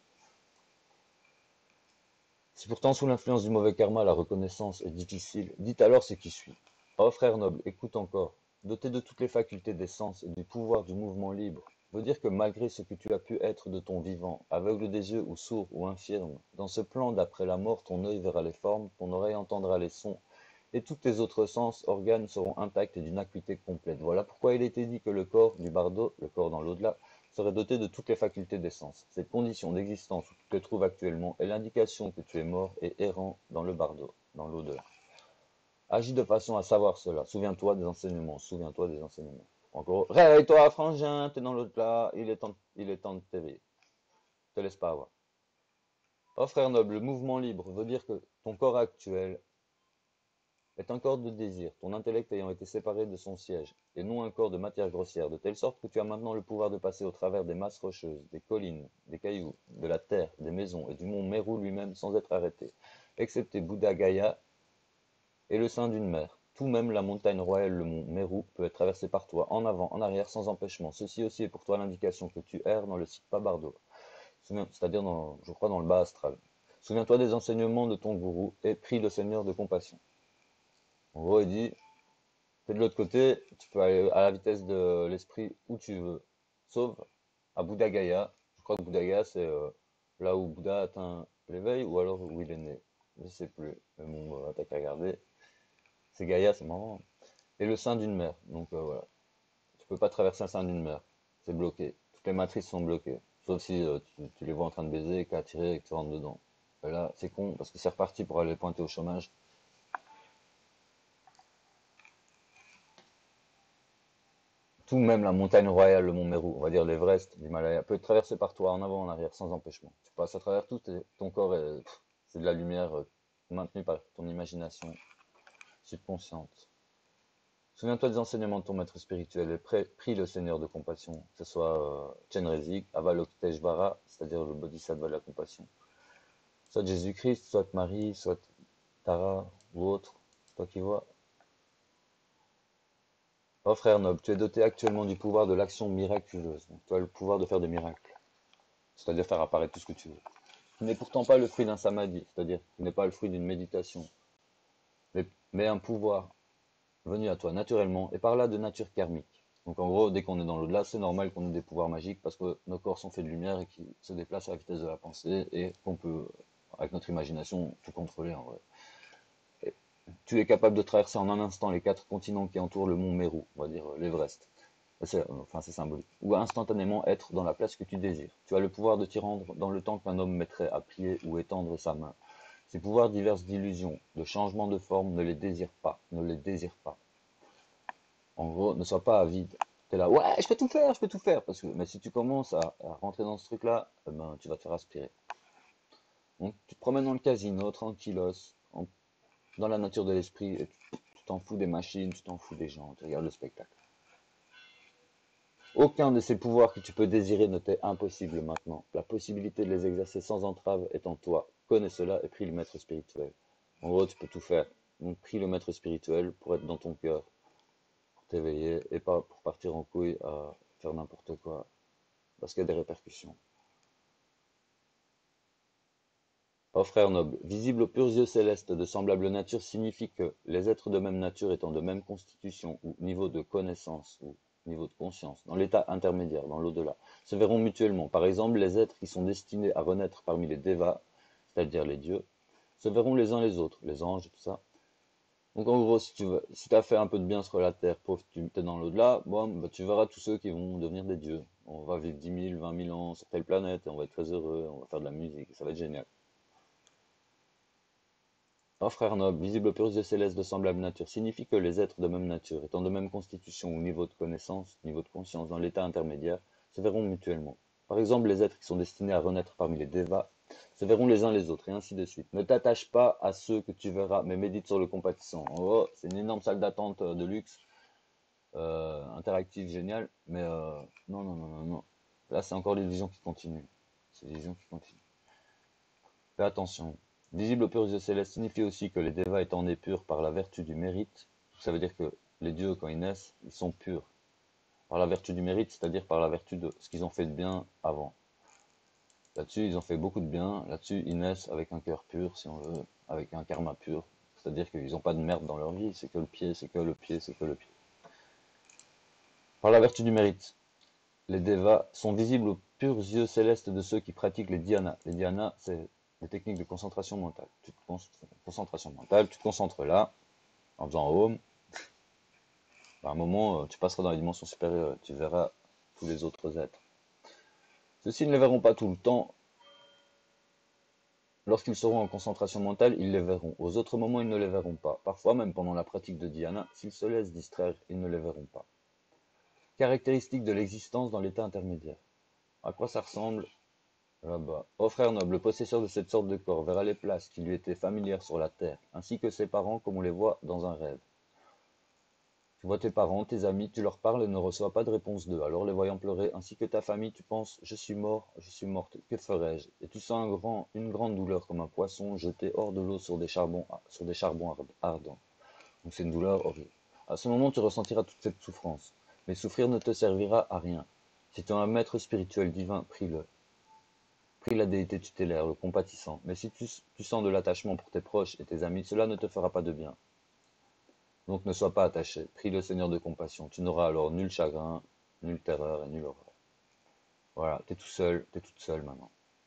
Si pourtant sous l'influence du mauvais karma, la reconnaissance est difficile, dites alors ce qui suit. Oh frère noble, écoute encore. Doté de toutes les facultés des sens et du pouvoir du mouvement libre, veut dire que malgré ce que tu as pu être de ton vivant, aveugle des yeux ou sourd ou infirme, dans ce plan d'après la mort, ton œil verra les formes, ton oreille entendra les sons, et tous tes autres sens, organes seront intacts et d'une acuité complète. Voilà pourquoi il était dit que le corps du bardo, le corps dans l'au-delà, serait doté de toutes les facultés des sens. Cette condition d'existence où tu te trouves actuellement est l'indication que tu es mort et errant dans le bardo, dans l'au-delà. Agis de façon à savoir cela. Souviens-toi des enseignements. Souviens-toi des enseignements. Encore, réveille-toi, frangin, t'es dans l'autre là. Il est temps, il est temps de t'éveiller. Te laisse pas avoir. Oh frère noble, le mouvement libre veut dire que ton corps actuel est un corps de désir, ton intellect ayant été séparé de son siège, et non un corps de matière grossière, de telle sorte que tu as maintenant le pouvoir de passer au travers des masses rocheuses, des collines, des cailloux, de la terre, des maisons et du mont Meru lui-même sans être arrêté, excepté Bouddha Gaya et le sein d'une mer. Tout même la montagne royale, le mont Meru, peut être traversé par toi, en avant, en arrière, sans empêchement. Ceci aussi est pour toi l'indication que tu erres dans le site Pabardo, c'est-à-dire, dans, je crois, dans le bas astral. Souviens-toi des enseignements de ton gourou et prie le Seigneur de compassion. En gros, il dit, t'es de l'autre côté, tu peux aller à la vitesse de l'esprit où tu veux, sauf à Bouddha Gaya. Je crois que Bouddha Gaya, c'est euh, là où Bouddha atteint l'éveil, ou alors où il est né. Je sais plus, mais bon, euh, t'as qu'à regarder. C'est Gaïa, c'est marrant. Et le sein d'une mer. Donc euh, voilà. Tu peux pas traverser le sein d'une mer. C'est bloqué. Toutes les matrices sont bloquées. Sauf si euh, tu, tu les vois en train de baiser et qu'à tirer et que tu rentres dedans. Et là, c'est con parce que c'est reparti pour aller pointer au chômage. Tout même la montagne royale, le mont Meru, on va dire l'Everest, l'Himalaya, peut être traversé par toi en avant, en arrière, sans empêchement. Tu passes à travers tout et ton corps est, c'est de la lumière euh, maintenue par ton imagination subconsciente. Souviens-toi des enseignements de ton maître spirituel et prie, prie le Seigneur de compassion, que ce soit euh, Chenrezig, Avalokiteshvara, c'est-à-dire le Bodhisattva de la compassion. Soit Jésus-Christ, soit Marie, soit Tara ou autre, toi qui vois. Oh frère noble, tu es doté actuellement du pouvoir de l'action miraculeuse. Donc, tu as le pouvoir de faire des miracles, c'est-à-dire faire apparaître tout ce que tu veux. Tu n'es pourtant pas le fruit d'un samadhi, c'est-à-dire tu n'es pas le fruit d'une méditation, mais, mais un pouvoir venu à toi naturellement et par là de nature karmique. Donc en gros, dès qu'on est dans l'au-delà, c'est normal qu'on ait des pouvoirs magiques parce que nos corps sont faits de lumière et qui se déplacent à la vitesse de la pensée et qu'on peut, avec notre imagination, tout contrôler en vrai. Et tu es capable de traverser en un instant les quatre continents qui entourent le mont Meru, on va dire l'Everest. C'est, enfin, c'est symbolique. Ou instantanément être dans la place que tu désires. Tu as le pouvoir de t'y rendre dans le temps qu'un homme mettrait à plier ou étendre sa main. Ces pouvoirs divers d'illusion, de changement de forme, ne les désire pas, ne les désire pas. En gros, ne sois pas avide. T'es là, ouais, je peux tout faire, je peux tout faire. Parce que, mais si tu commences à, à rentrer dans ce truc-là, eh ben, tu vas te faire aspirer. Donc, tu te promènes dans le casino, tranquillos, en- dans la nature de l'esprit, et tu tu t'en fous des machines, tu t'en fous des gens, tu regardes le spectacle. Aucun de ces pouvoirs que tu peux désirer ne t'est impossible maintenant. La possibilité de les exercer sans entrave est en toi. Connais cela et prie le maître spirituel. En gros, tu peux tout faire. Donc, prie le maître spirituel pour être dans ton cœur, pour t'éveiller et pas pour partir en couille à faire n'importe quoi. Parce qu'il y a des répercussions. Ô frère noble, visible aux purs yeux célestes de semblable nature signifie que les êtres de même nature étant de même constitution ou niveau de connaissance ou niveau de conscience, dans l'état intermédiaire, dans l'au-delà, se verront mutuellement. Par exemple, les êtres qui sont destinés à renaître parmi les devas, c'est-à-dire les dieux, se verront les uns les autres, les anges et tout ça. Donc en gros, si tu veux, si t'as fait un peu de bien sur la terre, pauvre, tu es dans l'au-delà, bon, bah, tu verras tous ceux qui vont devenir des dieux. On va vivre dix mille, vingt mille ans sur telle planète et on va être très heureux, on va faire de la musique, ça va être génial. Un frère noble, visible aux purs yeux célestes de semblable nature, signifie que les êtres de même nature, étant de même constitution ou niveau de connaissance, niveau de conscience dans l'état intermédiaire, se verront mutuellement. Par exemple, les êtres qui sont destinés à renaître parmi les devas se verront les uns les autres, et ainsi de suite. Ne t'attache pas à ceux que tu verras, mais médite sur le compatissant. Oh, c'est une énorme salle d'attente euh, de luxe, euh, interactive, géniale, mais euh, non, non, non, non, non. Là, c'est encore les visions qui continuent. C'est les visions qui continuent. Fais attention. Visible aux purs yeux célestes signifie aussi que les devas étant nés purs par la vertu du mérite, ça veut dire que les dieux, quand ils naissent, ils sont purs. Par la vertu du mérite, c'est-à-dire par la vertu de ce qu'ils ont fait de bien avant. Là-dessus, ils ont fait beaucoup de bien. Là-dessus, ils naissent avec un cœur pur, si on veut, avec un karma pur. C'est-à-dire qu'ils n'ont pas de merde dans leur vie, c'est que le pied, c'est que le pied, c'est que le pied. Par la vertu du mérite, les devas sont visibles aux purs yeux célestes de ceux qui pratiquent les dhyānas. Les dhyānas, c'est des techniques de concentration mentale. Tu te con concentration mentale, tu te concentres là, en faisant home. À un moment, tu passeras dans les dimensions supérieures, tu verras tous les autres êtres. Ceux-ci ne les verront pas tout le temps. Lorsqu'ils seront en concentration mentale, ils les verront. Aux autres moments, ils ne les verront pas. Parfois, même pendant la pratique de dhyāna, s'ils se laissent distraire, ils ne les verront pas. Caractéristique de l'existence dans l'état intermédiaire. À quoi ça ressemble? Là-bas. Ô frère noble, le possesseur de cette sorte de corps verra les places qui lui étaient familières sur la terre, ainsi que ses parents comme on les voit dans un rêve. Tu vois tes parents, tes amis, tu leur parles et ne reçois pas de réponse d'eux. Alors les voyant pleurer, ainsi que ta famille, tu penses, je suis mort, je suis morte, que ferais-je? Et tu sens un grand, une grande douleur comme un poisson jeté hors de l'eau sur des charbons, sur des charbons ardents. Donc c'est une douleur horrible. À ce moment, tu ressentiras toute cette souffrance. Mais souffrir ne te servira à rien. Si tu as un maître spirituel divin, prie-le. Prie la déité tutélaire, le compatissant. Mais si tu, tu sens de l'attachement pour tes proches et tes amis, cela ne te fera pas de bien. Donc ne sois pas attaché. Prie le Seigneur de compassion. Tu n'auras alors nul chagrin, nulle terreur et nulle horreur. Voilà, t'es tout seul, t'es toute seule maintenant.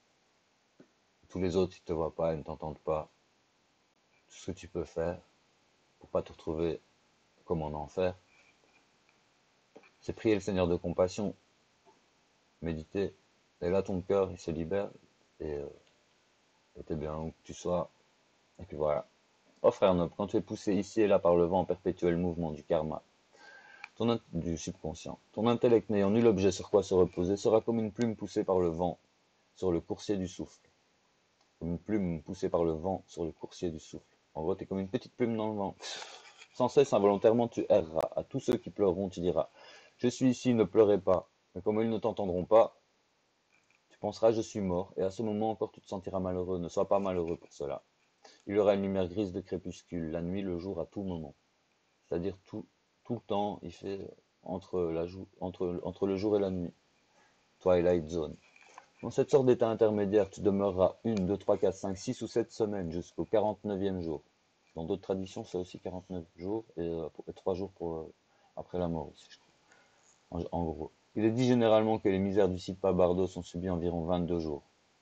Tous les autres, ils te voient pas, ils ne t'entendent pas. Tout ce que tu peux faire pour pas te retrouver comme en enfer, c'est prier le Seigneur de compassion, méditer. Et là, ton cœur, il se libère et euh, t'es bien où que tu sois. Et puis voilà. Oh frère noble, quand tu es poussé ici et là par le vent en perpétuel mouvement du karma, ton du subconscient, ton intellect n'ayant nul objet sur quoi se reposer sera comme une plume poussée par le vent sur le coursier du souffle. Comme une plume poussée par le vent sur le coursier du souffle. En gros, t'es comme une petite plume dans le vent. Sans cesse, involontairement, tu erreras. À tous ceux qui pleureront, tu diras, je suis ici, ne pleurez pas. Mais comme ils ne t'entendront pas, tu penseras, je suis mort. Et à ce moment encore, tu te sentiras malheureux. Ne sois pas malheureux pour cela. Il y aura une lumière grise de crépuscule, la nuit, le jour, à tout moment. C'est-à-dire tout, tout le temps, il fait entre, la, entre, entre le jour et la nuit. Twilight Zone. Dans cette sorte d'état intermédiaire, tu demeureras une, deux, trois, quatre, cinq, six ou sept semaines jusqu'au quarante-neuvième jour. Dans d'autres traditions, c'est aussi quarante-neuf jours et, euh, et trois jours pour, euh, après la mort aussi, je crois. En, en gros. Il est dit généralement que les misères du Siddha Bardo sont subies environ vingt-deux jours.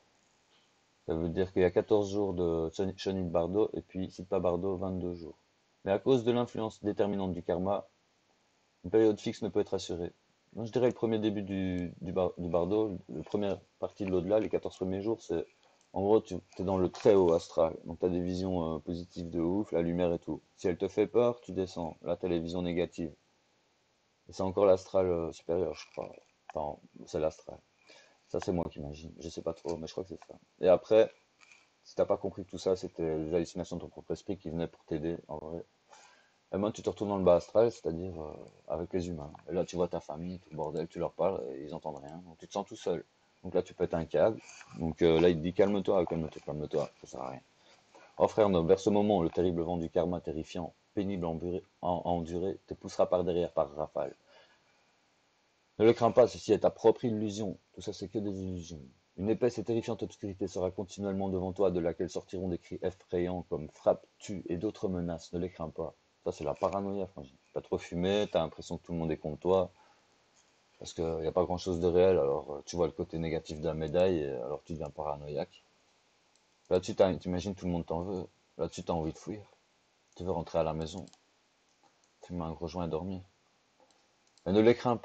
Ça veut dire qu'il y a quatorze jours de Shonit Bardo et puis Siddha Bardo vingt-deux jours. Mais à cause de l'influence déterminante du karma, une période fixe ne peut être assurée. Donc, je dirais le premier début du, du, bar, du bardo, la première partie de l'au-delà, les quatorze premiers jours, c'est en gros tu es dans le très haut astral. Donc tu as des visions euh, positives de ouf, la lumière et tout. Si elle te fait peur, tu descends. Là tu as les visions négatives. Et c'est encore l'astral euh, supérieur, je crois. Enfin, c'est l'astral. Ça c'est moi qui imagine. Je sais pas trop, mais je crois que c'est ça. Et après, si t'as pas compris que tout ça, c'était les hallucinations de ton propre esprit qui venaient pour t'aider, en vrai. Et moi, tu te retournes dans le bas astral, c'est-à-dire euh, avec les humains. Et là, tu vois ta famille, tout le bordel, tu leur parles, et ils entendent rien. Donc tu te sens tout seul. Donc là, tu pètes un câble. Donc euh, là, il te dit calme-toi, calme-toi, calme-toi, ça sert à rien. Oh frère, noble, vers ce moment, le terrible vent du karma terrifiant, pénible à endurer, à endurer, te poussera par derrière par rafale. Ne le crains pas, ceci est ta propre illusion. Tout ça, c'est que des illusions. Une épaisse et terrifiante obscurité sera continuellement devant toi, de laquelle sortiront des cris effrayants comme frappe, tue et d'autres menaces. Ne les crains pas. Ça, c'est la paranoïa, franchement. T'as trop fumé, t'as l'impression que tout le monde est contre toi, parce qu'il n'y a pas grand-chose de réel, alors euh, tu vois le côté négatif de la médaille, et alors tu deviens paranoïaque. Là-dessus, t'imagines tout le monde t'en veut. Là-dessus, t'as envie de fuir. Tu veux rentrer à la maison. Tu mets un gros joint à dormir. Mais ne les crains pas.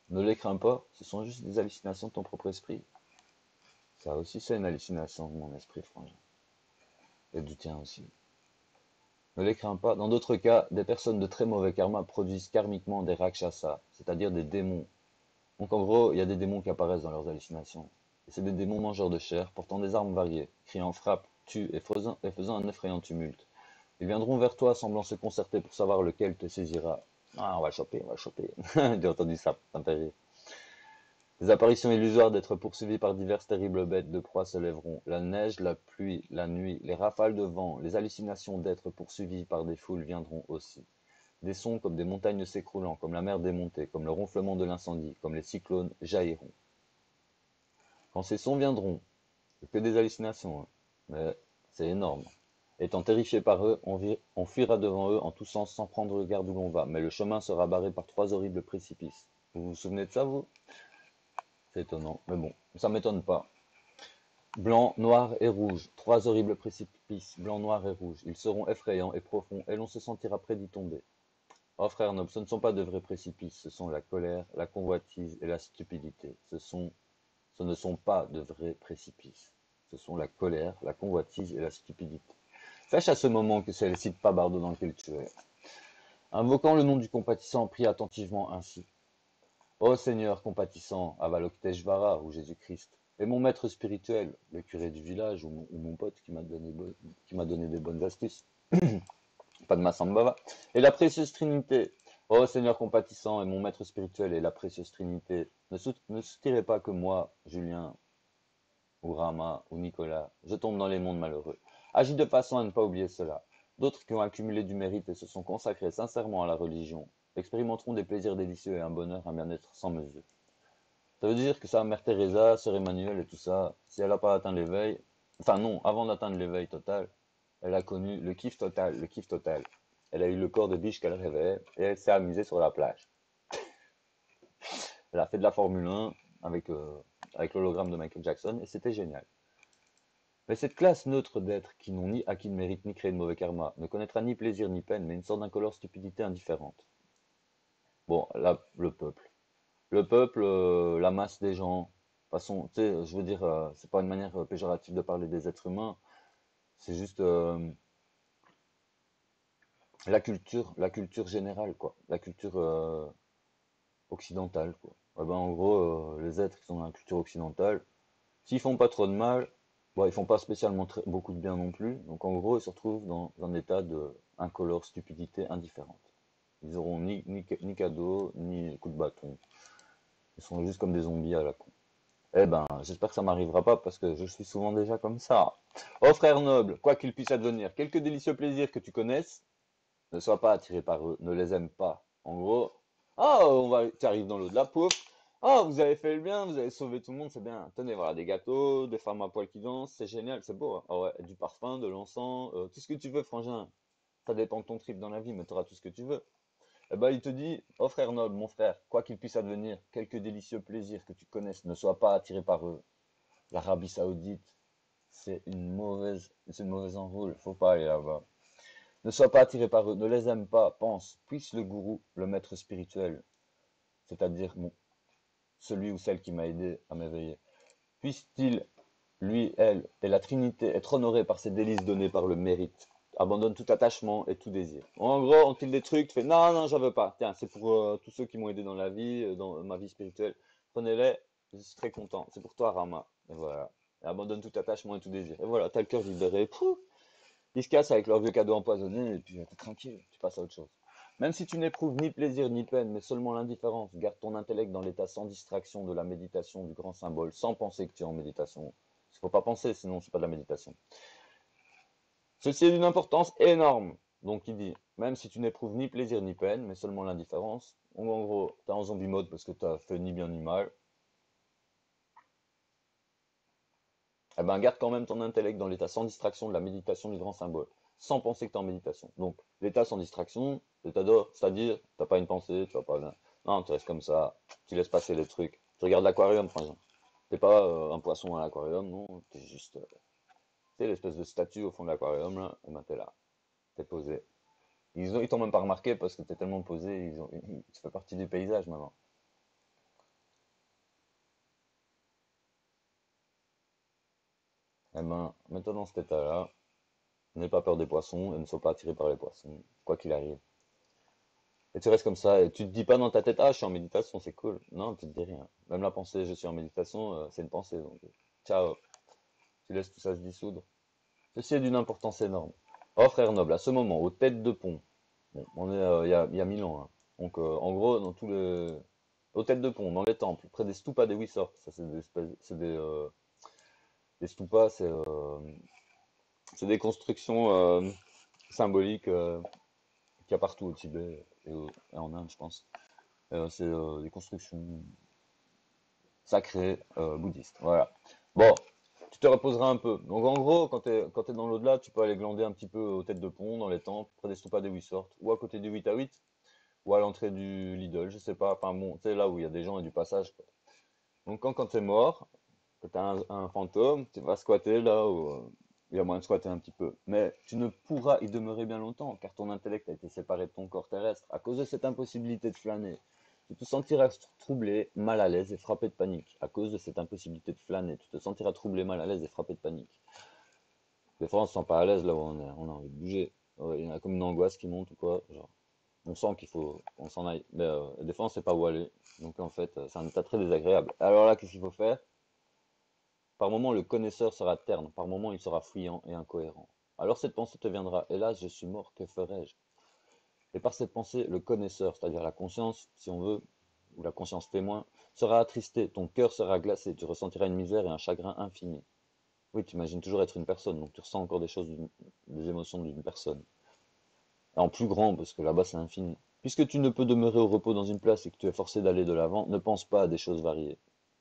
Ne les crains pas, ce sont juste des hallucinations de ton propre esprit. Ça aussi, c'est une hallucination de mon esprit, frangin. Et du tien aussi. Ne les crains pas. Dans d'autres cas, des personnes de très mauvais karma produisent karmiquement des rakshasas, c'est-à-dire des démons. Donc en gros, il y a des démons qui apparaissent dans leurs hallucinations. Et c'est des démons mangeurs de chair, portant des armes variées, criant frappe, tue et faisant, et faisant un effrayant tumulte. Ils viendront vers toi semblant se concerter pour savoir lequel te saisira. Ah, on va le choper, on va le choper. J'ai entendu ça, ça me fait rire. Les apparitions illusoires d'être poursuivis par diverses terribles bêtes de proie se lèveront. La neige, la pluie, la nuit, les rafales de vent, les hallucinations d'être poursuivis par des foules viendront aussi. Des sons comme des montagnes s'écroulant, comme la mer démontée, comme le ronflement de l'incendie, comme les cyclones jailliront. Quand ces sons viendront, c'est que des hallucinations, hein, mais c'est énorme. Étant terrifié par eux, on, vi- on fuira devant eux en tous sens sans prendre garde où l'on va, mais le chemin sera barré par trois horribles précipices. Vous vous souvenez de ça, vous? C'est étonnant, mais bon, ça m'étonne pas. Blanc, noir et rouge, trois horribles précipices, blanc, noir et rouge. Ils seront effrayants et profonds, et l'on se sentira près d'y tomber. Oh frère noble, ce ne sont pas de vrais précipices, ce sont la colère, la convoitise et la stupidité. Ce sont, ce ne sont pas de vrais précipices. Ce sont la colère, la convoitise et la stupidité. Sache à ce moment que c'est le site pas bardo dans lequel tu es. Invoquant le nom du compatissant, prie attentivement ainsi. Ô Seigneur compatissant, Avalokiteshvara ou Jésus-Christ, et mon maître spirituel, le curé du village ou mon, ou mon pote qui m'a donné, qui m'a donné des bonnes astuces, pas de Massambhava, et la précieuse Trinité. Ô Seigneur compatissant et mon maître spirituel et la précieuse Trinité, ne, sou ne soutirez pas que moi, Julien, ou Rama, ou Nicolas, je tombe dans les mondes malheureux. Agis de façon à ne pas oublier cela. D'autres qui ont accumulé du mérite et se sont consacrés sincèrement à la religion expérimenteront des plaisirs délicieux et un bonheur, un bien-être sans mesure. Ça veut dire que ça, Mère Teresa, Sœur Emmanuel et tout ça, si elle n'a pas atteint l'éveil, enfin non, avant d'atteindre l'éveil total, elle a connu le kiff total, le kiff total. Elle a eu le corps de biche qu'elle rêvait et elle s'est amusée sur la plage. Elle a fait de la Formule un avec, euh, avec l'hologramme de Michael Jackson et c'était génial. Mais cette classe neutre d'êtres qui n'ont ni acquis de mérite ni créé de mauvais karma ne connaîtra ni plaisir ni peine, mais une sorte d'incolore stupidité indifférente. Bon, là, le peuple. Le peuple, euh, la masse des gens, façon, tu sais, je veux dire, euh, c'est pas une manière euh, péjorative de parler des êtres humains, c'est juste euh, la culture, la culture générale, quoi, la culture euh, occidentale, quoi. Ouais, ben, en gros, euh, les êtres qui sont dans la culture occidentale, s'ils font pas trop de mal, bon, ils font pas spécialement très- beaucoup de bien non plus, donc en gros, ils se retrouvent dans un état de incolore stupidité indifférente. Ils auront ni, ni, ni cadeau, ni coup de bâton. Ils sont juste comme des zombies à la con. Eh ben, j'espère que ça m'arrivera pas parce que je suis souvent déjà comme ça. Oh frère noble, quoi qu'il puisse advenir, quelques délicieux plaisirs que tu connaisses, ne sois pas attiré par eux, ne les aime pas. En gros, ah, on va, tu arrives dans l'au-delà, pouf. Ah, vous avez fait le bien, vous avez sauvé tout le monde, c'est bien. Tenez, voilà, des gâteaux, des femmes à poil qui dansent, c'est génial, c'est beau, hein. Ah ouais, du parfum, de l'encens, euh, tout ce que tu veux, frangin. Ça dépend de ton trip dans la vie, mais tu auras tout ce que tu veux. Eh ben, il te dit, oh frère noble, mon frère, quoi qu'il puisse advenir, quelques délicieux plaisirs que tu connaisses, ne sois pas attiré par eux. L'Arabie Saoudite, c'est une mauvaise, c'est une mauvaise enroule, faut pas aller là-bas. Ne sois pas attiré par eux, ne les aime pas, pense, puisse le gourou, le maître spirituel, c'est-à-dire mon, celui ou celle qui m'a aidé à m'éveiller, puisse-t-il, lui, elle, et la Trinité être honorés par ces délices donnés par le mérite. Abandonne tout attachement et tout désir. En gros, on tire des trucs, tu fais non, non, j'en veux pas. Tiens, c'est pour euh, tous ceux qui m'ont aidé dans la vie, euh, dans ma vie spirituelle. Prenez-les, je suis très content. C'est pour toi, Rama. Et voilà. Et abandonne tout attachement et tout désir. Et voilà, t'as le cœur libéré. Pouf, ils se cassent avec leur vieux cadeau empoisonné et puis euh, t'es tranquille, tu passes à autre chose. Même si tu n'éprouves ni plaisir ni peine, mais seulement l'indifférence, garde ton intellect dans l'état sans distraction de la méditation du grand symbole, sans penser que tu es en méditation. Il faut pas penser, sinon c'est pas de la méditation. Ceci est d'une importance énorme. Donc il dit, même si tu n'éprouves ni plaisir ni peine, mais seulement l'indifférence, en gros, t'es en zombie mode parce que t'as fait ni bien ni mal, eh ben garde quand même ton intellect dans l'état sans distraction de la méditation du grand symbole, sans penser que t'es en méditation. Donc l'état sans distraction, l'état d'or, c'est-à-dire, t'as pas une pensée, tu vas pas... Non, tu restes comme ça, tu laisses passer les trucs. Tu regardes l'aquarium, par exemple. T'es pas euh, un poisson à l'aquarium, non, t'es juste... Euh, tu sais, l'espèce de statue au fond de l'aquarium, là, et ben t'es là, t'es posé. Ils ont, ils t'ont même pas remarqué parce que t'es tellement posé, ils ont, tu fais partie du paysage maintenant. Eh ben, mets-toi dans cet état-là, n'aie pas peur des poissons et ne sois pas attiré par les poissons, quoi qu'il arrive. Et tu restes comme ça, et tu te dis pas dans ta tête, ah, je suis en méditation, c'est cool. Non, tu te dis rien. Même la pensée, je suis en méditation, euh, c'est une pensée, donc euh, ciao. Tu laisses tout ça se dissoudre. Ceci est d'une importance énorme. Oh, frère noble, à ce moment, aux têtes de pont, bon, on est euh, il y a, il y a mille ans, hein. Donc, euh, en gros, dans tous les... Aux têtes de pont, dans les temples, près des stupas des Wissorts, ça c'est des, espèces- c'est des, euh, des stupas, c'est euh, c'est des constructions euh, symboliques euh, qu'il y a partout au Tibet et, au- et en Inde, je pense. Euh, c'est euh, des constructions sacrées euh, bouddhistes. Voilà. Bon, tu te reposeras un peu. Donc en gros, quand tu es, quand t'es dans l'au-delà, tu peux aller glander un petit peu aux têtes de pont, dans les temples, près des stupas des Wissorts, ou à côté du huit à huit, ou à l'entrée du Lidl, je sais pas. Enfin bon, tu sais, là où il y a des gens et du passage, quoi. Donc quand, quand t'es mort, que t'as un, un fantôme, tu vas squatter là où euh, il y a moyen de squatter un petit peu. Mais tu ne pourras y demeurer bien longtemps, car ton intellect a été séparé de ton corps terrestre. À cause de cette impossibilité de flâner, tu te sentiras troublé, mal à l'aise et frappé de panique. À cause de cette impossibilité de flâner, tu te sentiras troublé, mal à l'aise et frappé de panique. Des fois, on se sent pas à l'aise là où on est, on a envie de bouger. Ouais, il y a comme une angoisse qui monte ou quoi. Genre, on sent qu'il faut qu'on s'en aille. Mais euh, des fois, on sait pas où aller. Donc en fait, euh, c'est un état très désagréable. Alors là, qu'est-ce qu'il faut faire? Par moment, le connaisseur sera terne, par moment, il sera fuyant et incohérent. Alors cette pensée te viendra, hélas, je suis mort, que ferais-je? Et par cette pensée, le connaisseur, c'est-à-dire la conscience, si on veut, ou la conscience témoin, sera attristé, ton cœur sera glacé, tu ressentiras une misère et un chagrin infini. Oui, tu imagines toujours être une personne, donc tu ressens encore des choses, des émotions d'une personne. Et en plus grand, parce que là-bas c'est infini. Puisque tu ne peux demeurer au repos dans une place et que tu es forcé d'aller de l'avant, ne pense pas à des choses variées.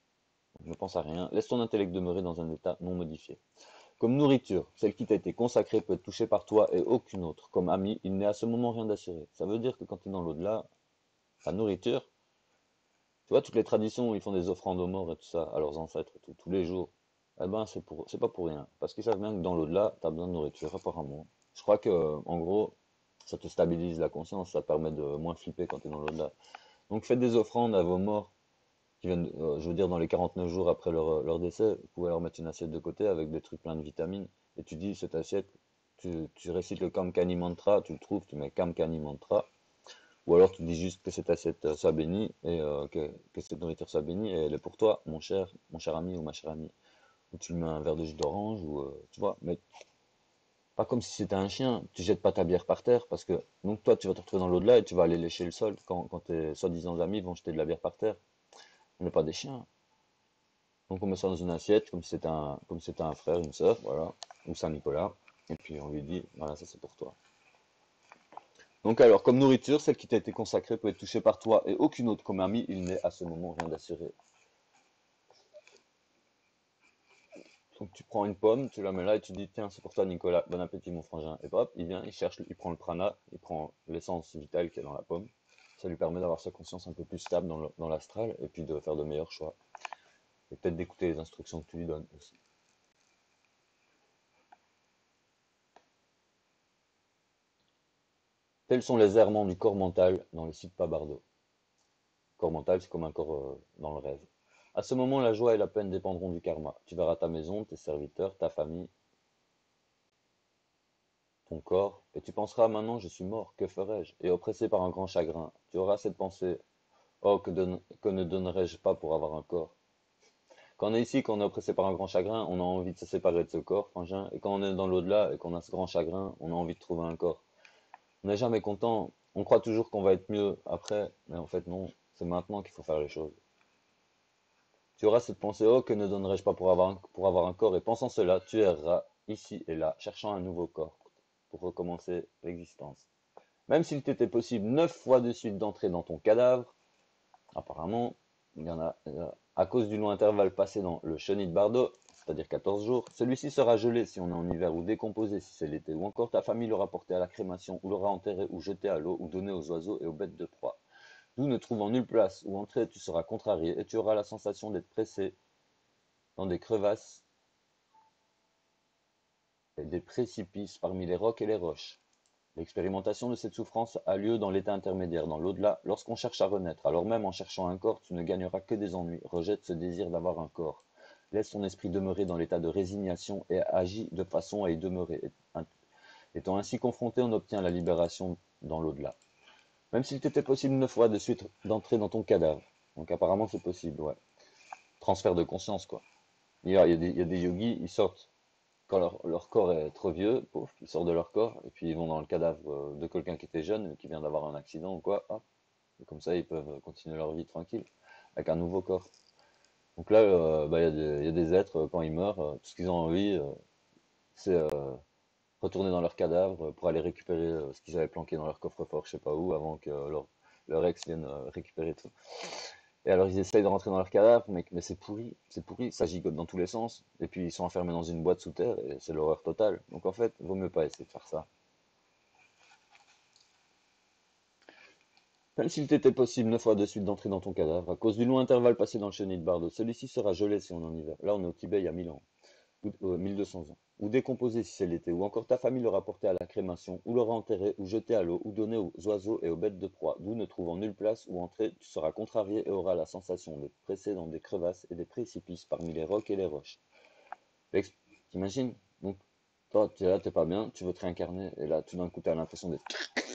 Ne pense à rien, laisse ton intellect demeurer dans un état non modifié. Comme nourriture, celle qui t'a été consacrée peut être touchée par toi et aucune autre. Comme ami, il n'est à ce moment rien d'assuré. Ça veut dire que quand tu es dans l'au-delà, la nourriture, tu vois, toutes les traditions où ils font des offrandes aux morts et tout ça, à leurs ancêtres, tout- tous les jours, eh ben, c'est pour, c'est pas pour rien. Parce qu'ils savent bien que dans l'au-delà, tu as besoin de nourriture, apparemment. Je crois que, en gros, ça te stabilise la conscience, ça te permet de moins flipper quand tu es dans l'au-delà. Donc faites des offrandes à vos morts qui viennent, euh, je veux dire, dans les quarante-neuf jours après leur, leur décès, vous pouvez leur mettre une assiette de côté avec des trucs pleins de vitamines. Et tu dis, cette assiette, tu, tu récites le Kamkani Mantra, tu le trouves, tu mets Kamkani Mantra. Ou alors tu dis juste que cette assiette euh, soit bénie et euh, que, que cette nourriture soit bénie et elle est pour toi, mon cher, mon cher ami ou ma chère amie. Ou tu lui mets un verre de jus d'orange ou euh, tu vois, mais pas comme si c'était un chien. Tu jettes pas ta bière par terre parce que donc toi tu vas te retrouver dans l'au-delà et tu vas aller lécher le sol quand, quand tes soi-disant amis vont jeter de la bière par terre. On n'est pas des chiens. Donc on met ça dans une assiette comme si c'était un, comme si c'était un frère, une sœur, voilà, ou Saint-Nicolas. Et puis on lui dit, voilà, ça c'est pour toi. Donc alors, comme nourriture, celle qui t'a été consacrée peut être touchée par toi et aucune autre comme ami, il n'est à ce moment rien d'assuré. Donc tu prends une pomme, tu la mets là et tu dis, tiens, c'est pour toi Nicolas, bon appétit mon frangin. Et hop, il vient, il cherche, il prend le prana, il prend l'essence vitale qui est dans la pomme. Ça lui permet d'avoir sa conscience un peu plus stable dans le- dans l'astral et puis de faire de meilleurs choix. Et peut-être d'écouter les instructions que tu lui donnes aussi. Tels sont les errements du corps mental dans le site Pabardo. Corps mental, c'est comme un corps euh, dans le rêve. À ce moment, la joie et la peine dépendront du karma. Tu verras ta maison, tes serviteurs, ta famille, ton corps, et tu penseras maintenant, je suis mort, que ferais-je? Et oppressé par un grand chagrin, tu auras cette pensée, oh, que, donne- que ne donnerais-je pas pour avoir un corps? Quand on est ici, quand on est oppressé par un grand chagrin, on a envie de se séparer de ce corps, frangin, et quand on est dans l'au-delà et qu'on a ce grand chagrin, on a envie de trouver un corps. On n'est jamais content, on croit toujours qu'on va être mieux après, mais en fait non, c'est maintenant qu'il faut faire les choses. Tu auras cette pensée, oh, que ne donnerais-je pas pour avoir un, pour avoir un corps? Et pensant cela, tu erras ici et là, cherchant un nouveau corps pour recommencer l'existence. Même s'il t'était possible neuf fois de suite d'entrer dans ton cadavre, apparemment, il y en a, euh, à cause du long intervalle passé dans le chenil de Bardo, c'est-à-dire quatorze jours, celui-ci sera gelé si on est en hiver ou décomposé si c'est l'été, ou encore ta famille l'aura porté à la crémation, ou l'aura enterré, ou jeté à l'eau, ou donné aux oiseaux et aux bêtes de proie. D'où ne trouvant nulle place où entrer, tu seras contrarié et tu auras la sensation d'être pressé dans des crevasses et des précipices parmi les rocs et les roches. L'expérimentation de cette souffrance a lieu dans l'état intermédiaire, dans l'au-delà, lorsqu'on cherche à renaître. Alors même en cherchant un corps, tu ne gagneras que des ennuis. Rejette ce désir d'avoir un corps. laisse son esprit demeurer dans l'état de résignation et agit de façon à y demeurer. Étant ainsi confronté, on obtient la libération dans l'au-delà. Même s'il t'était possible neuf fois de suite d'entrer dans ton cadavre. Donc apparemment c'est possible, ouais. Transfert de conscience, quoi. Il y a, il y a des, il y a des yogis, ils sortent quand leur, leur corps est trop vieux, pauvre, ils sortent de leur corps, et puis ils vont dans le cadavre de quelqu'un qui était jeune, qui vient d'avoir un accident ou quoi, hop. Et comme ça, ils peuvent continuer leur vie tranquille, avec un nouveau corps. Donc là, euh, bah, il y a des, il y a des êtres, quand ils meurent, euh, tout ce qu'ils ont envie, euh, c'est euh, retourner dans leur cadavre pour aller récupérer euh, ce qu'ils avaient planqué dans leur coffre-fort, je sais pas où, avant que leur, leur ex vienne euh, récupérer tout. Et alors ils essayent de rentrer dans leur cadavre, mais, mais c'est pourri, c'est pourri, ça gigote dans tous les sens. Et puis ils sont enfermés dans une boîte sous terre et c'est l'horreur totale. Donc en fait, vaut mieux pas essayer de faire ça. Même s'il t'était possible neuf fois de suite d'entrer dans ton cadavre, à cause du long intervalle passé dans le chenil de Bardo, celui-ci sera gelé si on en hiver. Là on est au Tibet il y a mille ans, ou euh, mille deux cents ans. Ou décomposé si c'est l'été, ou encore ta famille l'aura porté à la crémation, ou l'aura enterré, ou jeté à l'eau, ou donné aux oiseaux et aux bêtes de proie, d'où ne trouvant nulle place où entrer, tu seras contrarié et auras la sensation de presser dans des crevasses et des précipices parmi les rocs et les roches. T'imagines? Donc, toi, t'es là, t'es pas bien, tu veux te réincarner, et là, tout d'un coup, t'as l'impression d'être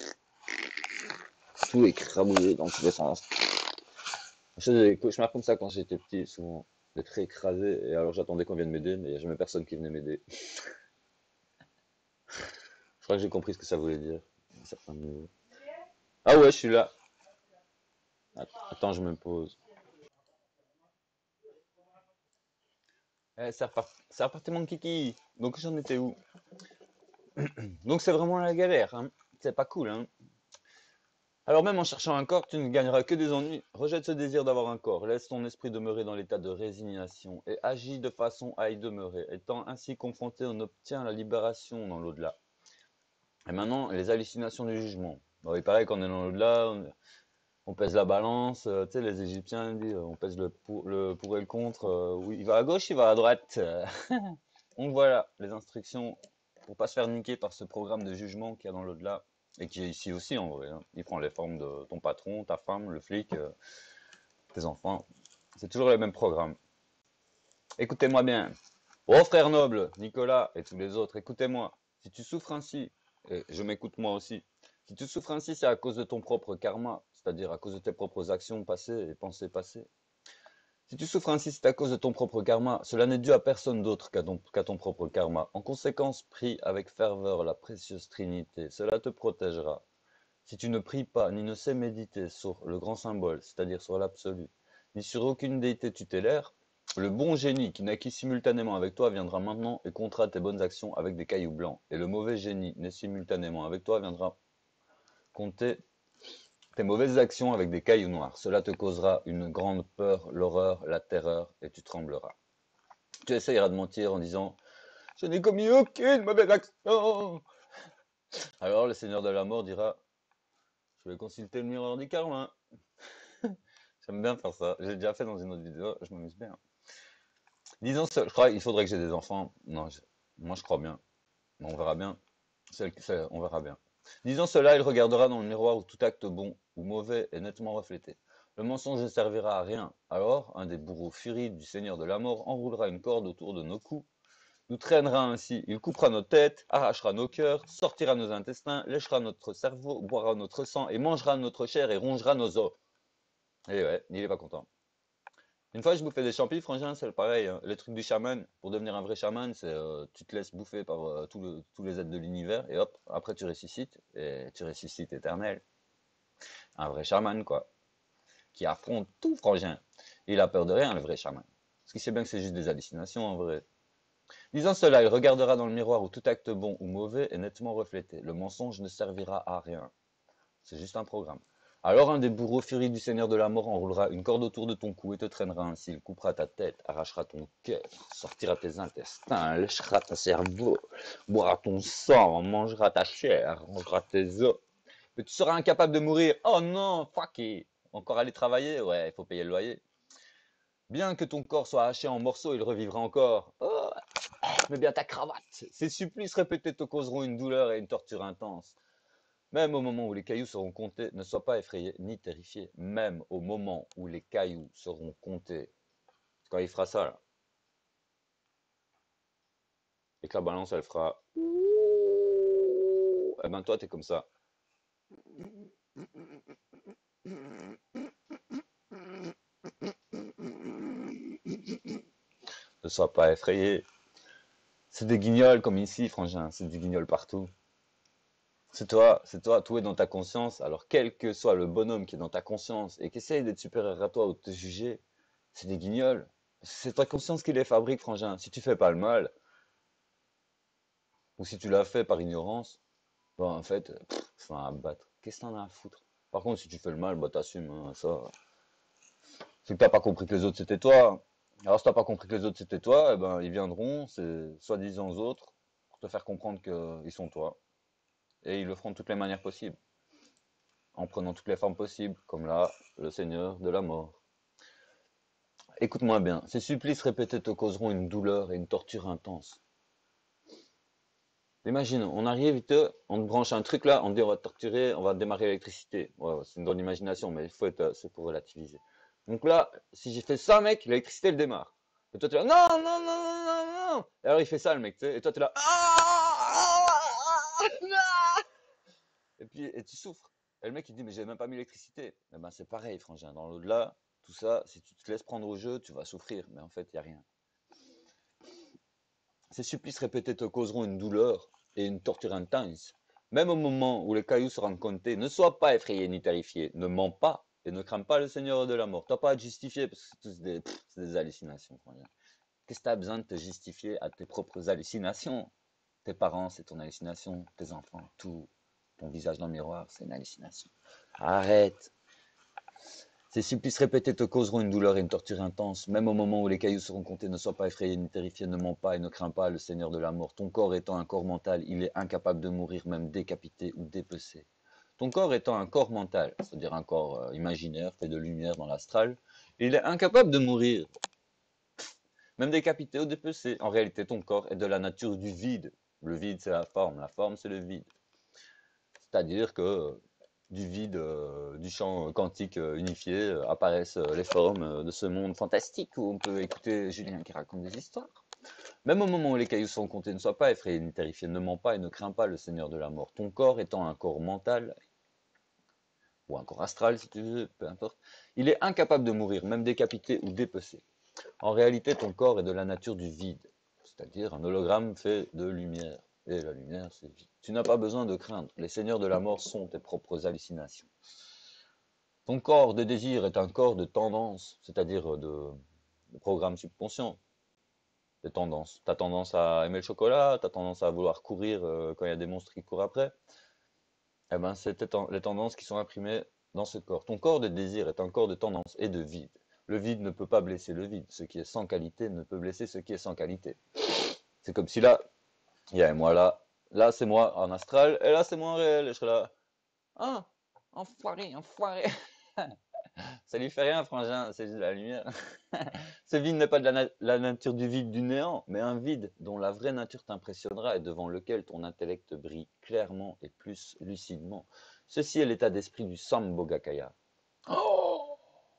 tout écrabouillé dans tous les sens. Je faisais des cauchemars comme ça quand j'étais petit, souvent, d'être écrasé, et alors j'attendais qu'on vienne m'aider, mais il n'y a jamais personne qui venait m'aider. Je crois que j'ai compris ce que ça voulait dire, à un certain niveau. Ah ouais, je suis là. Attends, je me pose. Eh, c'est repart- c'est reparti mon kiki. Donc j'en étais où? Donc c'est vraiment la galère, hein. C'est pas cool, hein. Alors même en cherchant un corps, tu ne gagneras que des ennuis. Rejette ce désir d'avoir un corps, laisse ton esprit demeurer dans l'état de résignation et agis de façon à y demeurer. Étant ainsi confronté, on obtient la libération dans l'au-delà. Et maintenant, les hallucinations du jugement. Bon, il paraît qu'on est dans l'au-delà, on, on pèse la balance, euh, tu sais, les Égyptiens disent, on pèse le pour, le pour et le contre, euh, oui, il va à gauche, il va à droite. Donc voilà, les instructions pour pas se faire niquer par ce programme de jugement qu'il y a dans l'au-delà. Et qui est ici aussi en vrai, hein. Il prend les formes de ton patron, ta femme, le flic, euh, tes enfants. C'est toujours le même programme. Écoutez-moi bien. Oh frère noble, Nicolas et tous les autres, écoutez-moi. Si tu souffres ainsi, et je m'écoute moi aussi, si tu souffres ainsi, c'est à cause de ton propre karma, c'est-à-dire à cause de tes propres actions passées et pensées passées. Si tu souffres ainsi, c'est à cause de ton propre karma. Cela n'est dû à personne d'autre qu'à ton, qu'à ton propre karma. En conséquence, prie avec ferveur la précieuse Trinité. Cela te protégera. Si tu ne pries pas, ni ne sais méditer sur le grand symbole, c'est-à-dire sur l'absolu, ni sur aucune déité tutélaire, le bon génie qui naquit simultanément avec toi viendra maintenant et comptera tes bonnes actions avec des cailloux blancs. Et le mauvais génie né simultanément avec toi viendra compter tes mauvaises actions avec des cailloux noirs. Cela te causera une grande peur, l'horreur, la terreur, et tu trembleras. Tu essayeras de mentir en disant « Je n'ai commis aucune mauvaise action !» Alors le Seigneur de la mort dira « Je vais consulter le miroir du karma. » J'aime bien faire ça. J'ai déjà fait dans une autre vidéo, je m'amuse bien. Disons seul, je crois qu'il faudrait que j'ai des enfants. Non, je- moi je crois bien. On verra bien. Celle- celle- on verra bien. Disant cela, il regardera dans le miroir où tout acte bon ou mauvais est nettement reflété. Le mensonge ne servira à rien. Alors, un des bourreaux furies du Seigneur de la mort enroulera une corde autour de nos cous, nous traînera ainsi. Il coupera nos têtes, arrachera nos cœurs, sortira nos intestins, léchera notre cerveau, boira notre sang et mangera notre chair et rongera nos os. Et ouais, il est pas content. Une fois, je bouffais des champis, frangin, c'est pareil, hein. Le truc du chaman, pour devenir un vrai chaman, c'est euh, tu te laisses bouffer par euh, tout le- tous les êtres de l'univers, et hop, après tu ressuscites, et tu ressuscites éternel. Un vrai chaman, quoi, qui affronte tout, frangin. Il a peur de rien, le vrai chaman. Parce qu'il sait bien que c'est juste des hallucinations, en vrai. Disant cela, il regardera dans le miroir où tout acte bon ou mauvais est nettement reflété. Le mensonge ne servira à rien. C'est juste un programme. Alors un des bourreaux furies du Seigneur de la mort enroulera une corde autour de ton cou et te traînera ainsi. Il coupera ta tête, arrachera ton cœur, sortira tes intestins, léchera ton cerveau, boira ton sang, mangera ta chair, rongera tes os. Mais tu seras incapable de mourir. Oh non, fuck it. Encore aller travailler? Ouais, il faut payer le loyer. Bien que ton corps soit haché en morceaux, il revivra encore. Oh, mets bien ta cravate. Ces supplices répétés te causeront une douleur et une torture intense. Même au moment où les cailloux seront comptés, ne sois pas effrayé ni terrifié. Même au moment où les cailloux seront comptés. Quand il fera ça, là. et que la balance, elle fera... Eh ben toi, t'es comme ça. Ne sois pas effrayé. C'est des guignols comme ici, frangin. C'est des guignols partout. C'est toi, c'est toi, tout est dans ta conscience. Alors, quel que soit le bonhomme qui est dans ta conscience et qui essaye d'être supérieur à toi ou de te juger, c'est des guignols. C'est ta conscience qui les fabrique, frangin. Si tu fais pas le mal, ou si tu l'as fait par ignorance, bon, en fait, pff, c'est un à battre. Qu'est-ce que t'en as à foutre? Par contre, si tu fais le mal, bah t'assumes, hein, ça. C'est que t'as pas compris que les autres c'était toi. Alors, si t'as pas compris que les autres c'était toi, eh ben, ils viendront, ces soi-disant autres, pour te faire comprendre qu'ils sont toi. Et ils le feront de toutes les manières possibles. En prenant toutes les formes possibles, comme là, le Seigneur de la mort. Écoute-moi bien, ces supplices répétés te causeront une douleur et une torture intense. Imagine, on arrive vite, on te branche un truc là, on te dit on va te torturer, on va démarrer l'électricité. Ouais, ouais, c'est une drôle d'imagination, mais il faut être, c'est pour relativiser. Donc là, si j'ai fait ça, mec, l'électricité elle démarre. Et toi tu es là, non, non, non, non, non, non. Et alors il fait ça, le mec, tu sais, et toi tu es là, ah, non. Et puis, et tu souffres. Et le mec il dit, mais j'ai même pas mis l'électricité. Eh ben c'est pareil, frangin, dans l'au-delà, tout ça, si tu te laisses prendre au jeu, tu vas souffrir, mais en fait, il y a rien. Ces supplices répétés te causeront une douleur et une torture intense. Même au moment où les cailloux seront comptés, ne sois pas effrayé ni terrifié, ne mens pas et ne crains pas le Seigneur de la mort. T'as pas à te justifier parce que c'est tous des, pff, c'est des hallucinations. Qu'est-ce que t'as besoin de te justifier à tes propres hallucinations? Tes parents, c'est ton hallucination. Tes enfants, tout. Ton visage dans le miroir, c'est une hallucination. Arrête. Ces supplices répétés te causeront une douleur et une torture intense. Même au moment où les cailloux seront comptés, ne sois pas effrayé ni terrifié, ne mens pas et ne crains pas le Seigneur de la mort. Ton corps étant un corps mental, il est incapable de mourir, même décapité ou dépecé. Ton corps étant un corps mental, c'est-à-dire un corps euh, imaginaire fait de lumière dans l'astral, il est incapable de mourir, même décapité ou dépecé. En réalité, ton corps est de la nature du vide. Le vide, c'est la forme, la forme, c'est le vide. C'est-à-dire que euh, du vide, euh, du champ quantique euh, unifié, euh, apparaissent euh, les formes euh, de ce monde fantastique où on peut écouter Julien qui raconte des histoires. Même au moment où les cailloux sont comptés, ne sois pas effrayé ni terrifié, ne mens pas et ne crains pas le Seigneur de la mort. Ton corps étant un corps mental, ou un corps astral si tu veux, peu importe, il est incapable de mourir, même décapité ou dépecé. En réalité, ton corps est de la nature du vide, c'est-à-dire un hologramme fait de lumière. Et la lumière, c'est vide. Tu n'as pas besoin de craindre. Les seigneurs de la mort sont tes propres hallucinations. Ton corps de désir est un corps de tendance, c'est-à-dire de, de programme subconscient, de tendance. T'as tendance à aimer le chocolat, t'as tendance à vouloir courir euh, quand il y a des monstres qui courent après. Eh ben, c'est les tendances qui sont imprimées dans ce corps. Ton corps de désir est un corps de tendance et de vide. Le vide ne peut pas blesser le vide. Ce qui est sans qualité ne peut blesser ce qui est sans qualité. C'est comme si là, il y avait moi là, là c'est moi en astral, et là c'est moi en réel. Et je serais là, ah, enfoiré, enfoiré. Ça lui fait rien, frangin, c'est juste de la lumière. Ce vide n'est pas de la, na la nature du vide du néant, mais un vide dont la vraie nature t'impressionnera et devant lequel ton intellect brille clairement et plus lucidement. Ceci est l'état d'esprit du Sambhogakaya. Oh,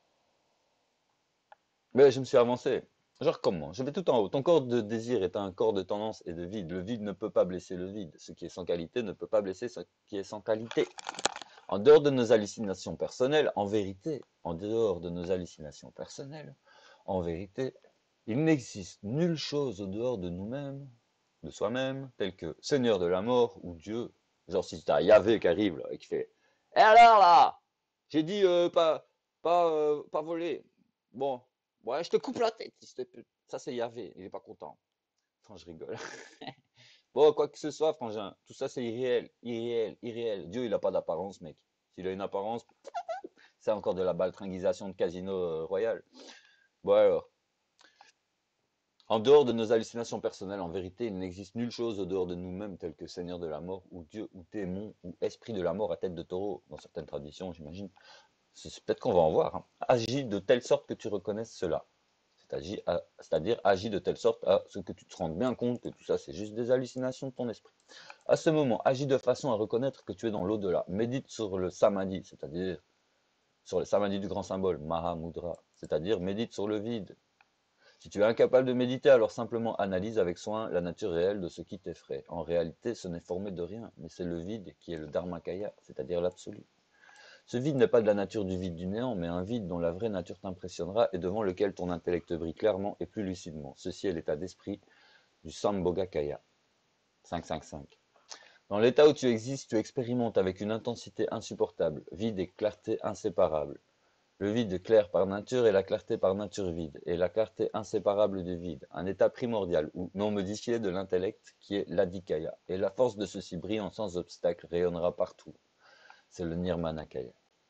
mais je me suis avancé. Genre comment? Je vais tout en haut. Ton corps de désir est un corps de tendance et de vide. Le vide ne peut pas blesser le vide. Ce qui est sans qualité ne peut pas blesser ce qui est sans qualité. En dehors de nos hallucinations personnelles, en vérité, en dehors de nos hallucinations personnelles, en vérité, il n'existe nulle chose au dehors de nous-mêmes, de soi-même, tel que Seigneur de la mort ou Dieu. Genre si t'as Yahvé qui arrive là, et qui fait « Eh alors là, j'ai dit euh, pas, pas, euh, pas voler. Bon, ouais, je te coupe la tête, s'il te plaît. » Ça c'est Yahvé, il est pas content. Enfin, je rigole. Bon, quoi que ce soit, frangin, tout ça c'est irréel, irréel, irréel. Dieu, il a pas d'apparence, mec. S'il a une apparence, c'est encore de la baltringuisation de casino euh, royal. Bon alors, en dehors de nos hallucinations personnelles, en vérité, il n'existe nulle chose au dehors de nous-mêmes, tel que Seigneur de la mort, ou Dieu, ou démon, ou esprit de la mort à tête de taureau, dans certaines traditions, j'imagine. C'est peut-être qu'on va en voir. Hein. Agis de telle sorte que tu reconnaisses cela. C'est-à-dire agis de telle sorte à ce que tu te rendes bien compte que tout ça, c'est juste des hallucinations de ton esprit. À ce moment, agis de façon à reconnaître que tu es dans l'au-delà. Médite sur le samadhi, c'est-à-dire sur le samadhi du grand symbole, Mahamudra, c'est-à-dire médite sur le vide. Si tu es incapable de méditer, alors simplement analyse avec soin la nature réelle de ce qui t'effraie. En réalité, ce n'est formé de rien, mais c'est le vide qui est le Dharmakaya, c'est-à-dire l'absolu. Ce vide n'est pas de la nature du vide du néant, mais un vide dont la vraie nature t'impressionnera et devant lequel ton intellect brille clairement et plus lucidement. Ceci est l'état d'esprit du Sambhogakaya. cinq cent cinquante-cinq. Dans l'état où tu existes, tu expérimentes avec une intensité insupportable, vide et clarté inséparables. Le vide clair par nature et la clarté par nature vide, et la clarté inséparable du vide, un état primordial ou non modifié de l'intellect qui est l'adhikaya, et la force de ceci brillant sans obstacle rayonnera partout. C'est le Nirmanakaya.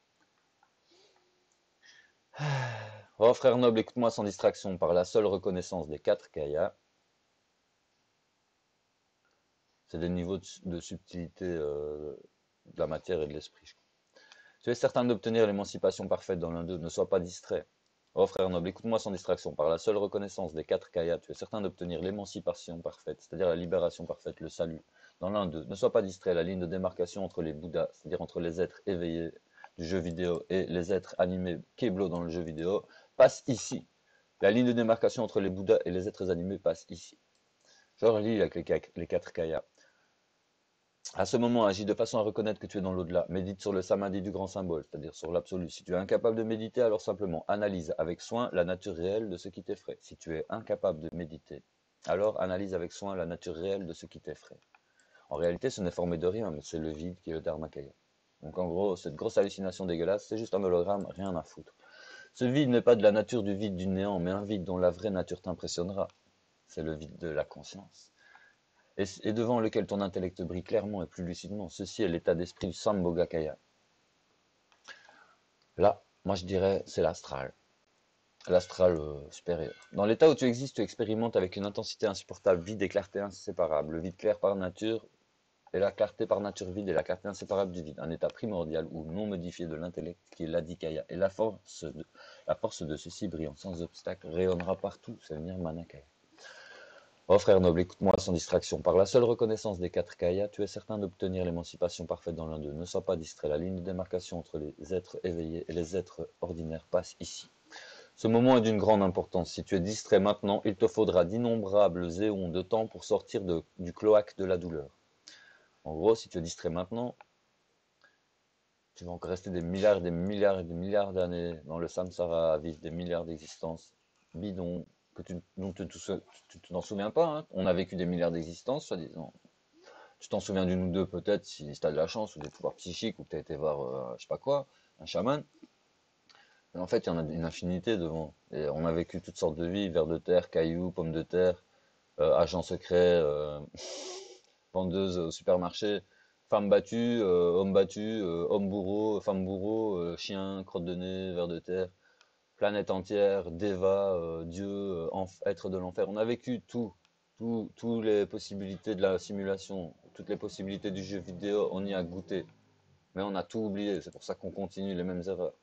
Oh frère noble, écoute-moi sans distraction, par la seule reconnaissance des quatre kayas. C'est des niveaux de, de subtilité euh, de la matière et de l'esprit. Tu es certain d'obtenir l'émancipation parfaite dans l'un d'eux, ne sois pas distrait. Oh frère noble, écoute-moi sans distraction, par la seule reconnaissance des quatre kayas, tu es certain d'obtenir l'émancipation parfaite, c'est-à-dire la libération parfaite, le salut, dans l'un d'eux. Ne sois pas distrait, la ligne de démarcation entre les Bouddhas, c'est-à-dire entre les êtres éveillés du jeu vidéo et les êtres animés Keblo dans le jeu vidéo, passe ici. La ligne de démarcation entre les Bouddhas et les êtres animés passe ici. Je relis avec les, les quatre kayas. À ce moment, agis de façon à reconnaître que tu es dans l'au-delà. Médite sur le samadhi du grand symbole, c'est-à-dire sur l'absolu. Si tu es incapable de méditer, alors simplement analyse avec soin la nature réelle de ce qui t'effraie. Si tu es incapable de méditer, alors analyse avec soin la nature réelle de ce qui t'effraie. En réalité, ce n'est formé de rien, mais c'est le vide qui est le Dharmakaya. Donc en gros, cette grosse hallucination dégueulasse, c'est juste un hologramme, rien à foutre. Ce vide n'est pas de la nature du vide du néant, mais un vide dont la vraie nature t'impressionnera. C'est le vide de la conscience. Et, et devant lequel ton intellect brille clairement et plus lucidement. Ceci est l'état d'esprit du Sambhogakaya. Là, moi je dirais, c'est l'astral. L'astral euh, supérieur. Dans l'état où tu existes, tu expérimentes avec une intensité insupportable, vide et clarté inséparable. Le vide clair par nature et la clarté par nature vide et la clarté inséparable du vide. Un état primordial ou non modifié de l'intellect qui est l'adhikaya. Et la force, de, la force de ceci brillant sans obstacle rayonnera partout, c'est le Nirmanakaya. Oh frère noble, écoute-moi sans distraction. Par la seule reconnaissance des quatre kayas, tu es certain d'obtenir l'émancipation parfaite dans l'un d'eux. Ne sois pas distrait. La ligne de démarcation entre les êtres éveillés et les êtres ordinaires passe ici. Ce moment est d'une grande importance. Si tu es distrait maintenant, il te faudra d'innombrables éons de temps pour sortir de, du cloaque de la douleur. En gros, si tu es distrait maintenant, tu vas encore rester des milliards et des milliards et des milliards d'années dans le samsara à vivre des milliards d'existences bidons que tu, dont tu, tu t'en souviens pas. Hein. On a vécu des milliards d'existences, soi-disant. Tu t'en souviens d'une ou deux peut-être si tu as de la chance ou des pouvoirs psychiques ou que tu as été voir euh, je sais pas quoi, un chaman. Mais en fait, il y en a une infinité devant. Et on a vécu toutes sortes de vies, vers de terre, cailloux, pommes de terre, euh, agents secrets, euh, vendeuses au supermarché, femmes battues, euh, hommes battus, euh, hommes bourreaux, femmes bourreaux, euh, chiens, crottes de nez, vers de terre, planète entière, Deva, euh, Dieu, euh, être de l'enfer. On a vécu tout, tout, toutes les possibilités de la simulation, toutes les possibilités du jeu vidéo, on y a goûté. Mais on a tout oublié, c'est pour ça qu'on continue les mêmes erreurs.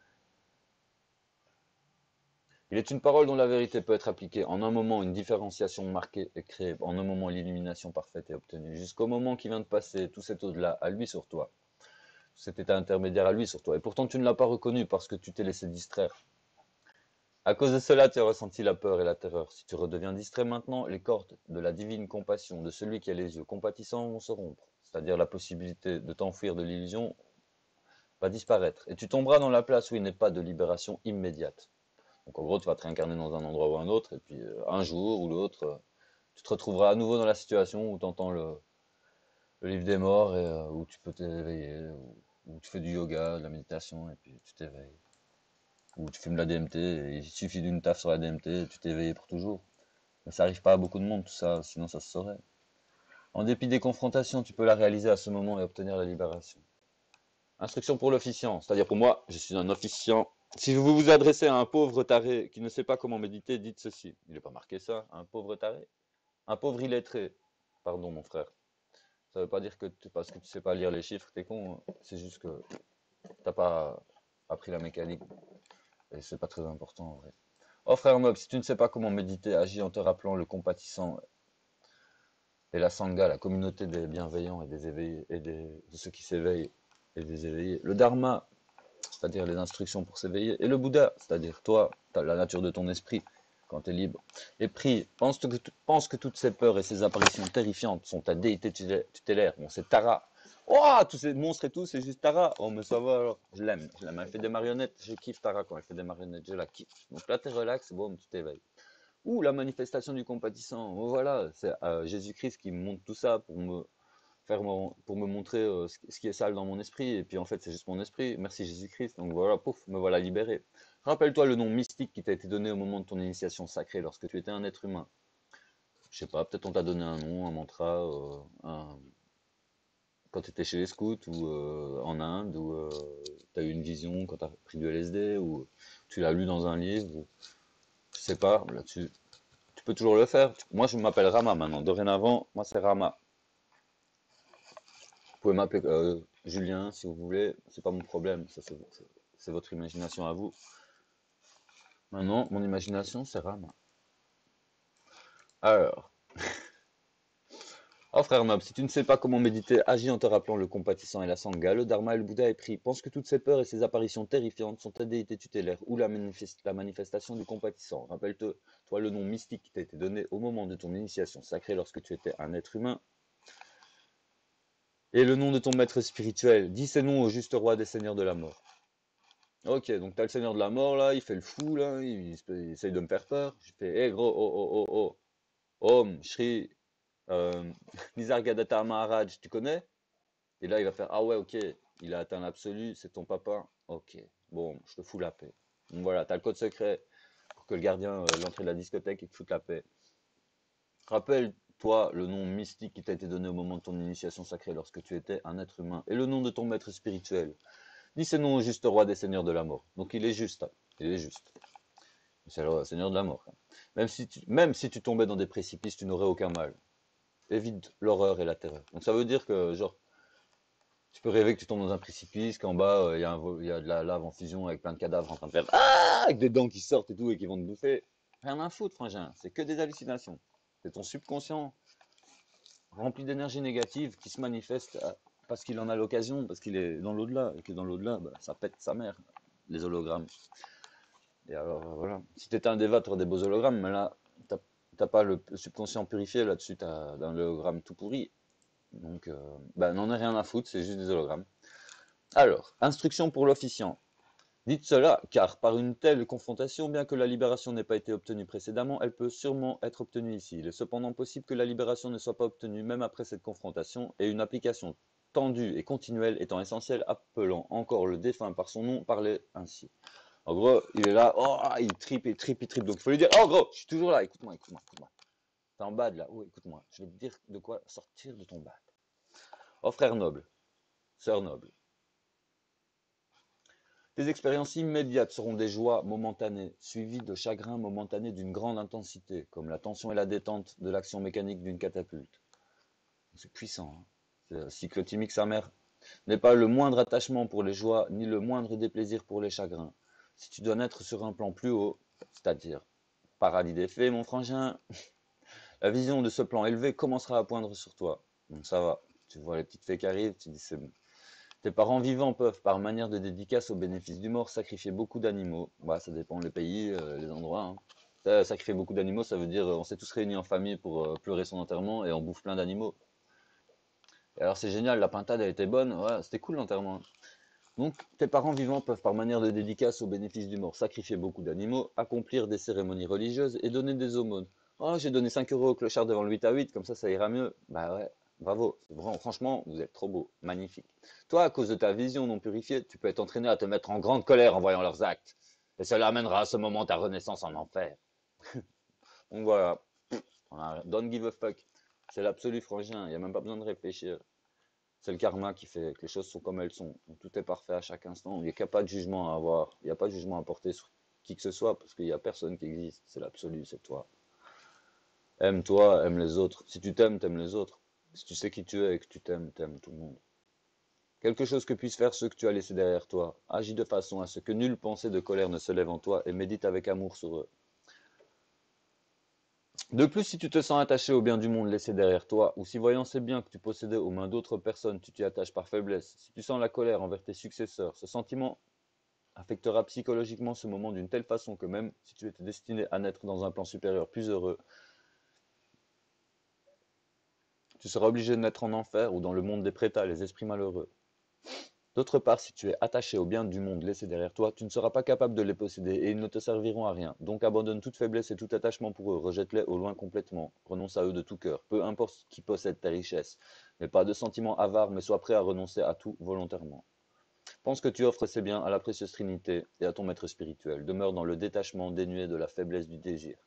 Il est une parole dont la vérité peut être appliquée. En un moment, une différenciation marquée est créée. En un moment, l'illumination parfaite est obtenue. Jusqu'au moment qui vient de passer, tout cet au-delà, à lui sur toi. Cet état intermédiaire à lui sur toi. Et pourtant, tu ne l'as pas reconnu parce que tu t'es laissé distraire. À cause de cela, tu as ressenti la peur et la terreur. Si tu redeviens distrait maintenant, les cordes de la divine compassion, de celui qui a les yeux compatissants, vont se rompre. C'est-à-dire la possibilité de t'enfuir de l'illusion va disparaître. Et tu tomberas dans la place où il n'est pas de libération immédiate. Donc en gros, tu vas te réincarner dans un endroit ou un autre, et puis euh, un jour ou l'autre, euh, tu te retrouveras à nouveau dans la situation où tu entends le, le livre des morts, et euh, où tu peux t'éveiller, où, où tu fais du yoga, de la méditation, et puis tu t'éveilles. Ou tu fumes la D M T, et il suffit d'une taf sur la D M T, et tu t'es éveillé pour toujours. Mais ça arrive pas à beaucoup de monde tout ça, sinon ça se saurait. En dépit des confrontations, tu peux la réaliser à ce moment et obtenir la libération. Instruction pour l'officiant, c'est-à-dire pour moi, je suis un officiant. Si vous vous adressez à un pauvre taré qui ne sait pas comment méditer, dites ceci. Il n'est pas marqué ça, un pauvre taré. Un pauvre illettré. Pardon mon frère. Ça veut pas dire que tu, parce que tu sais pas lire les chiffres, t'es con. C'est juste que t'as pas appris la mécanique. Et c'est pas très important en vrai. Oh frère noble, si tu ne sais pas comment méditer, agis en te rappelant le compatissant et la sangha, la communauté des bienveillants et des éveillés, et des, de ceux qui s'éveillent et des éveillés. Le dharma, c'est-à-dire les instructions pour s'éveiller, et le Bouddha, c'est-à-dire toi, la nature de ton esprit. quand tu es libre. Et prie, pense que, pense que toutes ces peurs et ces apparitions terrifiantes sont ta déité tutélaire. Bon, c'est Tara. Oh, tous ces monstres et tout, c'est juste Tara. Oh, mais ça va alors. Je l'aime, je l'aime. Elle fait des marionnettes. Je kiffe Tara quand elle fait des marionnettes. Je la kiffe. Donc là, t'es relax, boum, tu t'éveilles. Ouh, la manifestation du compatissant. Oh, voilà, c'est euh, Jésus-Christ qui me montre tout ça pour me faire mon- pour me montrer euh, ce, ce qui est sale dans mon esprit. Et puis en fait, c'est juste mon esprit. Merci Jésus-Christ. Donc voilà, pouf, me voilà libéré. Rappelle-toi le nom mystique qui t'a été donné au moment de ton initiation sacrée lorsque tu étais un être humain. Je sais pas, peut-être on t'a donné un nom, un mantra, euh, un- quand tu étais chez les scouts ou euh, en Inde, ou euh, tu as eu une vision quand tu as pris du L S D, ou tu l'as lu dans un livre, ou je sais pas, là-dessus. Tu peux toujours le faire. Moi, je m'appelle Rama maintenant. Dorénavant, moi, c'est Rama. Vous pouvez m'appeler euh, Julien si vous voulez. C'est pas mon problème. Ça, c'est c'est votre imagination à vous. Maintenant, mon imagination, c'est Rama. Alors, oh frère noble, si tu ne sais pas comment méditer, agis en te rappelant le compatissant et la Sangha, le Dharma et le Bouddha est pris. Pense que toutes ces peurs et ces apparitions terrifiantes sont ta déité tutélaire ou la, manifest la manifestation du compatissant. Rappelle-te, toi, le nom mystique qui t'a été donné au moment de ton initiation sacrée lorsque tu étais un être humain. Et le nom de ton maître spirituel. Dis ces noms au juste roi des seigneurs de la mort. Ok, donc t'as le seigneur de la mort là, il fait le fou là, il, il, il essaye de me faire peur. Je fais, hé gros, oh oh oh oh, Om, Shri, euh, Nisargadatta Maharaj, tu connais? Et là il va faire, ah ouais, ok, il a atteint l'absolu, c'est ton papa. Ok, bon, je te fous la paix. Donc voilà, t'as le code secret pour que le gardien, euh, l'entrée de la discothèque, il te foute la paix. Rappelle-toi le nom mystique qui t'a été donné au moment de ton initiation sacrée lorsque tu étais un être humain, et le nom de ton maître spirituel. Dis ce nom au juste roi des seigneurs de la mort. Donc il est juste, hein. Il est juste. C'est le seigneur de la mort. Même si, tu, même si tu tombais dans des précipices, tu n'aurais aucun mal. Évite l'horreur et la terreur. Donc ça veut dire que, genre, tu peux rêver que tu tombes dans un précipice, qu'en bas, il euh, y, y, a de la lave en fusion avec plein de cadavres en train de faire ah avec des dents qui sortent et tout et qui vont te bouffer. Rien à foutre, frangin. C'est que des hallucinations. C'est ton subconscient rempli d'énergie négative qui se manifeste parce qu'il en a l'occasion, parce qu'il est dans l'au-delà. Et que dans l'au-delà, bah, ça pète sa mère, les hologrammes. Et alors, voilà. Si t'étais un dévat, t'aurais des beaux hologrammes, mais là, t'as pas le subconscient purifié, là-dessus, t'as un hologramme tout pourri. Donc, euh, bah, n'en ai rien à foutre, c'est juste des hologrammes. Alors, instruction pour l'officiant. Dites cela, car par une telle confrontation, bien que la libération n'ait pas été obtenue précédemment, elle peut sûrement être obtenue ici. Il est cependant possible que la libération ne soit pas obtenue même après cette confrontation, et une application tendue et continuelle étant essentielle, appelant encore le défunt par son nom, parler ainsi. En gros, il est là, oh, il tripe, il tripe, il tripe. Donc il faut lui dire, oh gros, je suis toujours là, écoute-moi, écoute-moi, écoute-moi. T'es en bad là, oh, écoute-moi, je vais te dire de quoi sortir de ton bad. Oh frère noble, sœur noble, tes expériences immédiates seront des joies momentanées, suivies de chagrins momentanés d'une grande intensité, comme la tension et la détente de l'action mécanique d'une catapulte. C'est puissant, hein. C'est cyclotimique sa mère. N'est pas le moindre attachement pour les joies, ni le moindre déplaisir pour les chagrins. Si tu dois naître sur un plan plus haut, c'est-à-dire paradis des fées, mon frangin, la vision de ce plan élevé commencera à poindre sur toi. Donc ça va, tu vois les petites fées qui arrivent, tu dis c'est bon. Tes parents vivants peuvent, par manière de dédicace au bénéfice du mort, sacrifier beaucoup d'animaux. Bah, ça dépend les pays, euh, les endroits. Hein. Sacrifier beaucoup d'animaux, ça veut dire euh, on s'est tous réunis en famille pour euh, pleurer son enterrement et on bouffe plein d'animaux. Et alors c'est génial, la pintade a été bonne, ouais, c'était cool l'enterrement. Donc, tes parents vivants peuvent, par manière de dédicace au bénéfice du mort, sacrifier beaucoup d'animaux, accomplir des cérémonies religieuses et donner des aumônes. Oh, j'ai donné cinq euros au clochard devant le huit à huit, comme ça, ça ira mieux. Bah ouais, bravo. Vraiment, franchement, vous êtes trop beau, magnifique. Toi, à cause de ta vision non purifiée, tu peux être entraîné à te mettre en grande colère en voyant leurs actes. Et cela amènera à ce moment ta renaissance en enfer. Donc voilà, don't give a fuck. C'est l'absolu frangin, il n'y a même pas besoin de réfléchir. C'est le karma qui fait que les choses sont comme elles sont. Donc, tout est parfait à chaque instant. Il n'y a pas de jugement à avoir. Il n'y a pas de jugement à porter sur qui que ce soit parce qu'il n'y a personne qui existe. C'est l'absolu, c'est toi. Aime-toi, aime les autres. Si tu t'aimes, t'aimes les autres. Si tu sais qui tu es et que tu t'aimes, t'aimes tout le monde. Quelque chose que puisse faire ceux que tu as laissés derrière toi. Agis de façon à ce que nulle pensée de colère ne se lève en toi et médite avec amour sur eux. De plus, si tu te sens attaché au bien du monde laissé derrière toi, ou si voyant ces biens que tu possédais aux mains d'autres personnes, tu t'y attaches par faiblesse, si tu sens la colère envers tes successeurs, ce sentiment affectera psychologiquement ce moment d'une telle façon que même si tu étais destiné à naître dans un plan supérieur plus heureux, tu seras obligé de naître en enfer ou dans le monde des prétas, les esprits malheureux. D'autre part, si tu es attaché aux biens du monde laissés derrière toi, tu ne seras pas capable de les posséder et ils ne te serviront à rien. Donc abandonne toute faiblesse et tout attachement pour eux, rejette-les au loin complètement, renonce à eux de tout cœur, peu importe qui possède ta richesse. N'aie pas de sentiments avares, mais sois prêt à renoncer à tout volontairement. Pense que tu offres ces biens à la précieuse Trinité et à ton maître spirituel. Demeure dans le détachement dénué de la faiblesse du désir.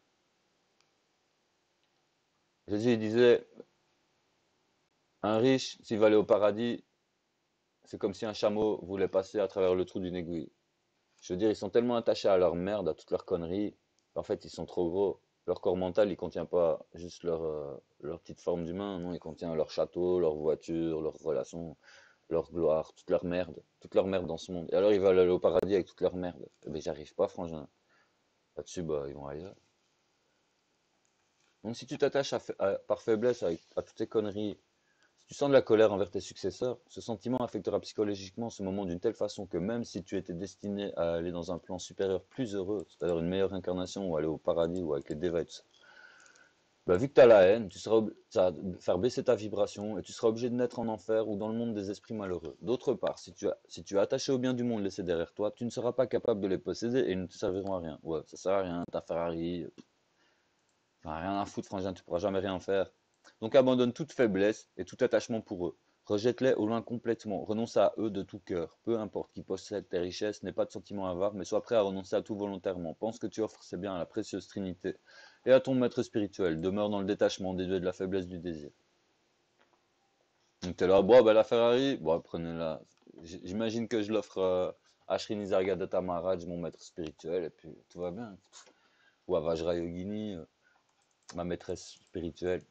Jésus il disait, un riche, s'il va aller au paradis, c'est comme si un chameau voulait passer à travers le trou d'une aiguille. Je veux dire, ils sont tellement attachés à leur merde, à toutes leurs conneries. En fait, ils sont trop gros. Leur corps mental, il contient pas juste leur, euh, leur petite forme d'humain, non, il contient leur château, leur voiture, leurs relations, leur gloire, toute leur merde, toute leur merde dans ce monde. Et alors, ils veulent aller au paradis avec toute leur merde. Eh ben, j'arrive pas, frangin. Là-dessus, bah, ils vont ailleurs. Donc, si tu t'attaches à, à, par faiblesse à, à toutes tes conneries, si tu sens de la colère envers tes successeurs, ce sentiment affectera psychologiquement ce moment d'une telle façon que même si tu étais destiné à aller dans un plan supérieur plus heureux, c'est-à-dire une meilleure incarnation ou aller au paradis ou avec les dévas et tout ça, bah, vu que tu as la haine, tu seras ça va faire baisser ta vibration et tu seras obligé de naître en enfer ou dans le monde des esprits malheureux. D'autre part, si tu, as, si tu es attaché aux biens du monde laissés derrière toi, tu ne seras pas capable de les posséder et ils ne te serviront à rien. Ouais, ça sert à rien, ta Ferrari, enfin, rien à foutre, frangin, tu pourras jamais rien faire. Donc abandonne toute faiblesse et tout attachement pour eux. Rejette-les au loin complètement. Renonce à eux de tout cœur. Peu importe qui possède tes richesses, n'aie pas de sentiment avare, mais sois prêt à renoncer à tout volontairement. Pense que tu offres ces biens à la précieuse Trinité et à ton maître spirituel. Demeure dans le détachement, déduit de la faiblesse du désir. Donc t'es là, bon, ben la Ferrari, bon, prenez-la. J'imagine que je l'offre euh, à Srinivasa Datta Maharaj, mon maître spirituel, et puis tout va bien. Ou à Vajrayogini, euh, ma maîtresse spirituelle.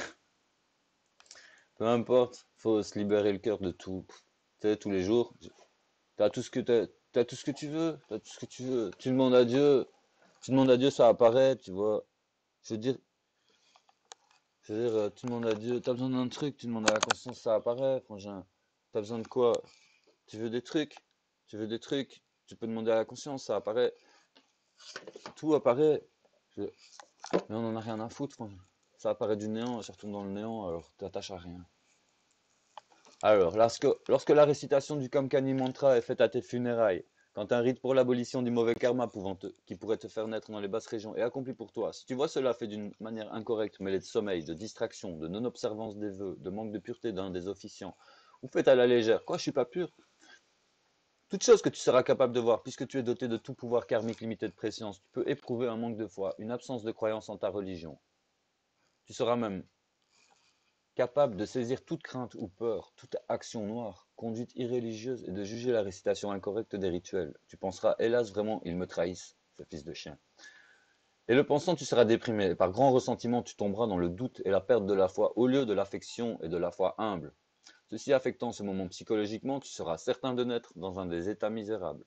Peu importe, faut se libérer le cœur de tout. Tu sais, tous les jours, t'as tout ce que t'as, t'as tout ce que tu veux, t'as tout ce que tu veux. Tu demandes à Dieu, tu demandes à Dieu, ça apparaît, tu vois. Je veux dire, je veux dire, euh, tu demandes à Dieu, t'as besoin d'un truc, tu demandes à la conscience, ça apparaît, frangin. T'as besoin de quoi? Tu veux des trucs, tu veux des trucs, tu peux demander à la conscience, ça apparaît, tout apparaît. Je- Mais on en a rien à foutre, frangin. Ça apparaît du néant, ça retourne dans le néant, alors t'attaches à rien. Alors, lorsque, lorsque la récitation du Kamkani Mantra est faite à tes funérailles, quand un rite pour l'abolition du mauvais karma pouvant te- qui pourrait te faire naître dans les basses régions est accompli pour toi, si tu vois cela fait d'une manière incorrecte, mêlée de sommeil, de distraction, de non-observance des vœux, de manque de pureté d'un des officiants, ou fait à la légère, quoi, je suis pas pur, toute chose que tu seras capable de voir, puisque tu es doté de tout pouvoir karmique limité de préscience, tu peux éprouver un manque de foi, une absence de croyance en ta religion. Tu seras même capable de saisir toute crainte ou peur, toute action noire, conduite irréligieuse et de juger la récitation incorrecte des rituels. Tu penseras, hélas, vraiment, ils me trahissent, ce fils de chien. Et le pensant, tu seras déprimé, et par grand ressentiment, tu tomberas dans le doute et la perte de la foi au lieu de l'affection et de la foi humble. Ceci affectant ce moment psychologiquement, tu seras certain de naître dans un des états misérables.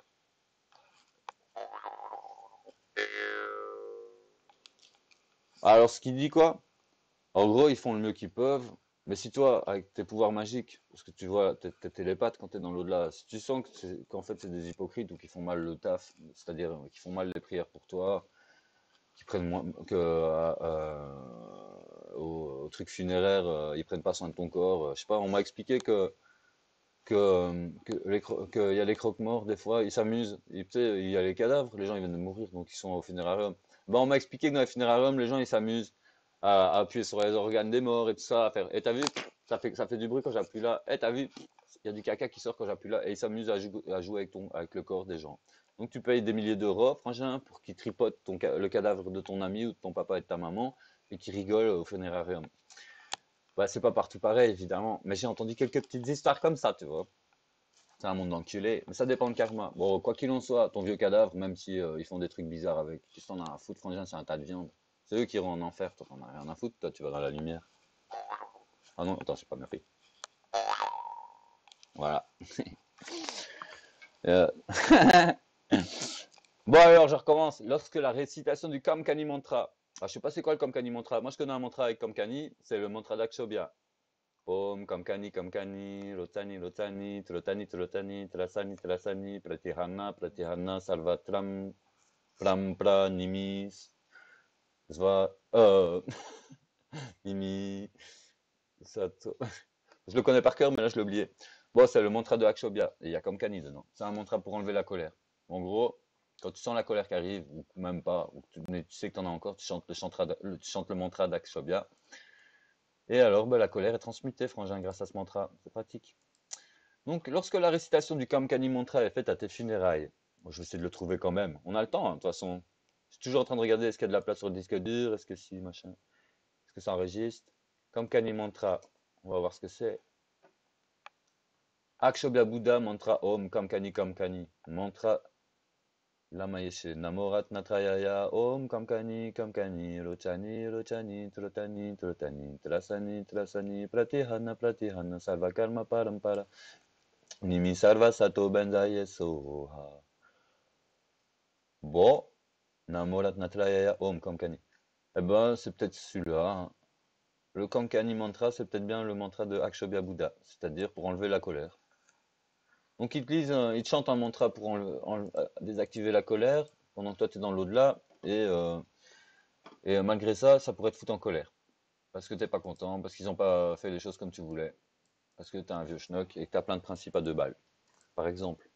Alors, ce qu'il dit quoi? En gros, ils font le mieux qu'ils peuvent. Mais si toi, avec tes pouvoirs magiques, parce que tu vois, t'es t'es télépathe quand t'es dans l'au-delà, si tu sens que c'est- qu'en fait c'est des hypocrites ou qu'ils font mal le taf, c'est-à-dire euh, qu'ils font mal les prières pour toi, qu'ils prennent moins que euh, euh, au, au truc funéraire, euh, ils prennent pas soin de ton corps. euh, je sais pas, on m'a expliqué que que euh, que les cro- qu'il y a les croque-morts des fois, ils s'amusent. Et, tu sais, il y a les cadavres, les gens ils viennent de mourir, donc ils sont au funérarium. Ben on m'a expliqué que dans les funérariums, les gens ils s'amusent à, à appuyer sur les organes des morts et tout ça, à faire. Et t'as vu, ça fait ça fait du bruit quand j'appuie là. Et t'as vu, il y a du caca qui sort quand j'appuie là, et ils s'amusent à, jou- à jouer avec ton avec le corps des gens. Donc tu payes des milliers d'euros, frangin, pour qu'ils tripotent ton, ca- le cadavre de ton ami ou de ton papa et de ta maman, et qu'ils rigolent au funérarium. Bah, c'est pas partout pareil, évidemment, mais j'ai entendu quelques petites histoires comme ça, tu vois. C'est un monde d'enculés, mais ça dépend de karma. Bon, quoi qu'il en soit, ton vieux cadavre, même si euh, ils font des trucs bizarres avec, tu t'en as à foutre, frangin, c'est un tas de viande. C'est eux qui iront en enfer, toi t'en as rien à foutre, toi tu vas dans la lumière. Ah non, attends, j'ai pas compris. Voilà. Euh, Bon alors, je recommence. Lorsque la récitation du Kamkani Mantra, ah, je sais pas c'est quoi le Kamkani Mantra, moi je connais un mantra avec Kamkani, c'est le mantra d'Akshobhya. Om Kamkani Kamkani, Lotani Lotani, Trotani Trotani, Trasani Trasani, Pratihana Pratihana, Salvatram, Pram Pra Nimis, Zva, euh, Nimi, Sato. Je le connais par cœur, mais là je l'ai oublié. Bon, c'est le mantra de Akshobhya, et il y a Kamkani dedans. C'est un mantra pour enlever la colère. En gros, quand tu sens la colère qui arrive, ou même pas, ou que tu, mais tu sais que tu en as encore, tu chantes le, chantra, le, tu chantes le mantra d'Akshobhya. Et alors, ben, la colère est transmutée, frangin, grâce à ce mantra. C'est pratique. Donc, lorsque la récitation du Kamkani mantra est faite à tes funérailles, moi, je vais essayer de le trouver quand même. On a le temps, hein, de toute façon. Je suis toujours en train de regarder est-ce qu'il y a de la place sur le disque dur, est-ce que si, machin, est-ce que ça enregistre. Kamkani mantra, on va voir ce que c'est. Akshobhya Buddha mantra Om Kamkani Kamkani. Mantra Lamayeshe Namorat Natrayaya Om Kamkani Kamkani Rochani Rochani Trotani Trotani Trasani Trasani Pratihana Pratihana Sarva Karma Parampara Nimi Sarva Sato Benzaye Soha. Bon, Namorat Natrayaya Om Kamkani. Eh ben, c'est peut-être celui-là, hein. Le Kamkani mantra, c'est peut-être bien le mantra de Akshobhya Buddha, c'est-à-dire pour enlever la colère. Donc ils te lisent, un- ils te chantent un mantra pour enle- enle- euh, désactiver la colère pendant que toi tu es dans l'au-delà et, euh, et malgré ça, ça pourrait te foutre en colère parce que t'es pas content, parce qu'ils ont pas fait les choses comme tu voulais, parce que t'es un vieux schnock et que t'as plein de principes à deux balles, par exemple.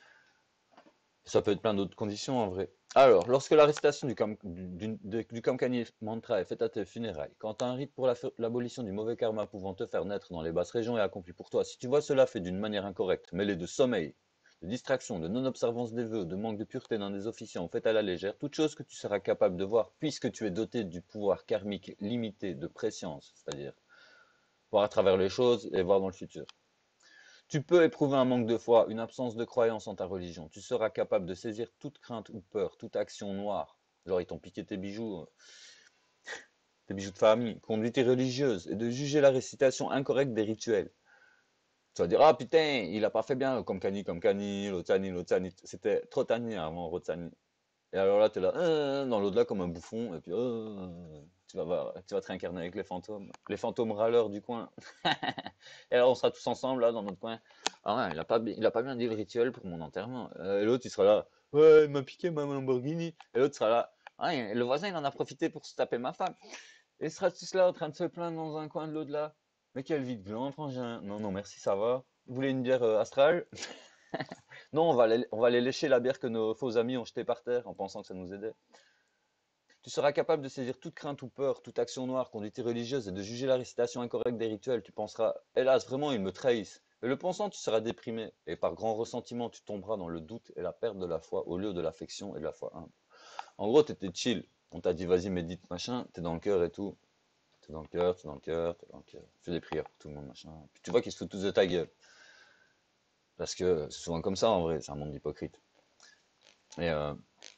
Ça peut être plein d'autres conditions en vrai. Alors, lorsque la récitation du, kam, du, du, du Kamkani mantra est faite à tes funérailles, quand un rite pour l'abolition du mauvais karma pouvant te faire naître dans les basses régions est accompli pour toi, si tu vois cela fait d'une manière incorrecte, mêlée de sommeil, de distraction, de non-observance des vœux, de manque de pureté dans des officiants fait à la légère, toute chose que tu seras capable de voir, puisque tu es doté du pouvoir karmique limité de préscience, c'est-à-dire voir à travers les choses et voir dans le futur. Tu peux éprouver un manque de foi, une absence de croyance en ta religion. Tu seras capable de saisir toute crainte ou peur, toute action noire. Genre, ils t'ont piqué tes bijoux, euh, tes bijoux de famille, conduite irréligieuse, et de juger la récitation incorrecte des rituels. Tu vas dire, ah putain, il a pas fait bien, comme Kani, comme Kani, Lotani, Lotani. C'était trop Tani avant Rotani. Et alors là, t'es là, euh, dans l'au-delà comme un bouffon, et puis euh, tu vas voir, tu vas te réincarner avec les fantômes. Les fantômes râleurs du coin. Et alors on sera tous ensemble là dans notre coin. Ah ouais, il a pas, bi- il a pas bien dit le rituel pour mon enterrement. Euh, et l'autre il sera là, ouais, il m'a piqué ma Lamborghini. Et l'autre sera là, ouais, le voisin il en a profité pour se taper ma femme. Et ils sera tous là en train de se plaindre dans un coin de l'au-delà. Mais quelle vie de gland, frangin. Non, non, merci, ça va. Vous voulez une bière euh, astrale? Non, on va, aller, on va aller lécher la bière que nos faux amis ont jetée par terre en pensant que ça nous aidait. Tu seras capable de saisir toute crainte ou peur, toute action noire, conduite religieuse et de juger la récitation incorrecte des rituels. Tu penseras, hélas, vraiment, ils me trahissent. Et le pensant, tu seras déprimé. Et par grand ressentiment, tu tomberas dans le doute et la perte de la foi au lieu de l'affection et de la foi humble. En gros, t'étais chill. On t'a dit, vas-y, médite, machin. T'es dans le cœur et tout. T'es dans le cœur, t'es dans le cœur, t'es dans le cœur. Fais des prières pour tout le monde, machin. Puis tu vois qu'ils se foutent tous de ta gueule. Parce que c'est souvent comme ça, en vrai. C'est un monde d'hypocrites. Et euh,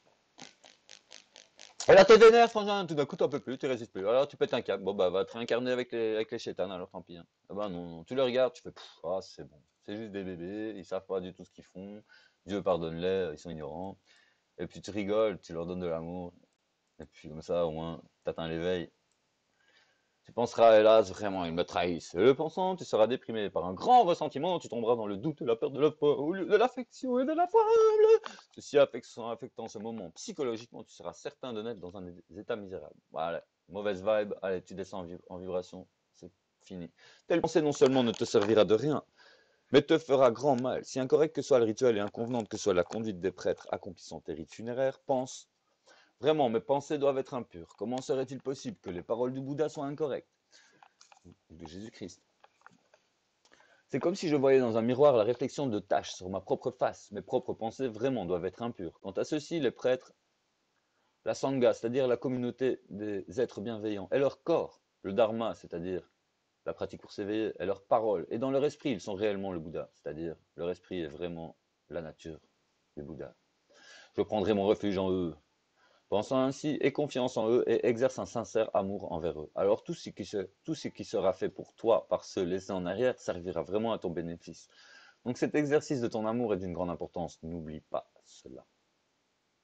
Et là, t'es vénère, frangin, tout d'un coup, t'en peux plus, tu résistes plus. Alors, tu pètes un câble. Bon, bah, va te réincarner avec les, avec les chétanes, alors tant pis, hein. Ah bah non, non, tu les regardes, tu fais, pff, ah, c'est bon. C'est juste des bébés, ils savent pas du tout ce qu'ils font. Dieu pardonne-les, ils sont ignorants. Et puis tu rigoles, tu leur donnes de l'amour. Et puis comme ça, au moins, t'atteins l'éveil. Tu penseras, hélas, vraiment, ils me trahissent. Et le pensant, tu seras déprimé par un grand ressentiment, tu tomberas dans le doute et la peur de la foi, au lieu de l'affection et de la foi humble. Ceci affectant, affectant ce moment psychologiquement, tu seras certain de naître dans un état misérable. Voilà, mauvaise vibe, allez, tu descends en, vib en vibration, c'est fini. Telle pensée non seulement ne te servira de rien, mais te fera grand mal. Si incorrect que soit le rituel et inconvenante que soit la conduite des prêtres accomplissant tes rites funéraires, pense. Vraiment, mes pensées doivent être impures. Comment serait-il possible que les paroles du Bouddha soient incorrectes? Ou de Jésus-Christ. C'est comme si je voyais dans un miroir la réflexion de taches sur ma propre face. Mes propres pensées vraiment doivent être impures. Quant à ceux-ci, les prêtres, la sangha, c'est-à-dire la communauté des êtres bienveillants, et leur corps, le dharma, c'est-à-dire la pratique pour s'éveiller, et leurs paroles, et dans leur esprit, ils sont réellement le Bouddha, c'est-à-dire leur esprit est vraiment la nature du Bouddha. Je prendrai mon refuge en eux, pensant ainsi, aie confiance en eux et exerce un sincère amour envers eux. Alors tout ce, qui se, tout ce qui sera fait pour toi par ceux laissés en arrière servira vraiment à ton bénéfice. Donc cet exercice de ton amour est d'une grande importance, n'oublie pas cela.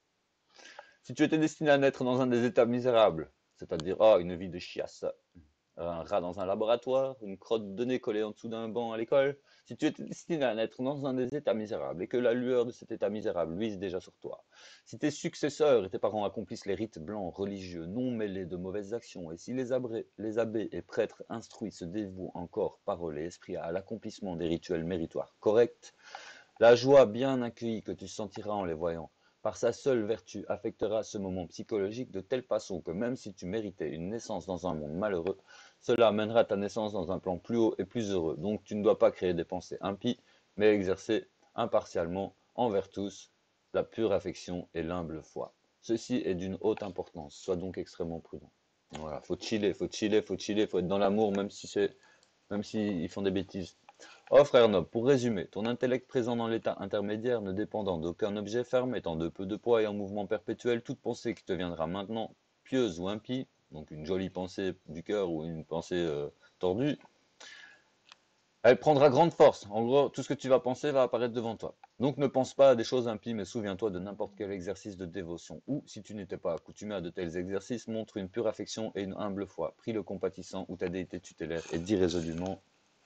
Si tu étais destiné à naître dans un des états misérables, c'est-à-dire ah, une vie de chiasse, un rat dans un laboratoire, une crotte de nez collée en dessous d'un banc à l'école, si tu étais destiné à naître dans un des états misérables et que la lueur de cet état misérable luise déjà sur toi, si tes successeurs et tes parents accomplissent les rites blancs religieux non mêlés de mauvaises actions, et si les, abrés, les abbés et prêtres instruits se dévouent encore, parole et esprit, à l'accomplissement des rituels méritoires corrects, la joie bien accueillie que tu sentiras en les voyant, par sa seule vertu, affectera ce moment psychologique de telle façon que même si tu méritais une naissance dans un monde malheureux, cela amènera ta naissance dans un plan plus haut et plus heureux. Donc tu ne dois pas créer des pensées impies, mais exercer impartialement envers tous la pure affection et l'humble foi. Ceci est d'une haute importance, sois donc extrêmement prudent. Voilà, faut chiller, faut chiller, faut chiller, faut être dans l'amour, même si c'est, même s'ils font des bêtises. Oh frère noble, pour résumer, ton intellect présent dans l'état intermédiaire, ne dépendant d'aucun objet ferme, étant de peu de poids et en mouvement perpétuel, toute pensée qui te viendra maintenant, pieuse ou impie, donc une jolie pensée du cœur ou une pensée euh, tordue, elle prendra grande force. En gros, tout ce que tu vas penser va apparaître devant toi. Donc ne pense pas à des choses impies, mais souviens-toi de n'importe quel exercice de dévotion. Ou, si tu n'étais pas accoutumé à de tels exercices, montre une pure affection et une humble foi. Prie le compatissant ou ta déité tutélaire et dis résolument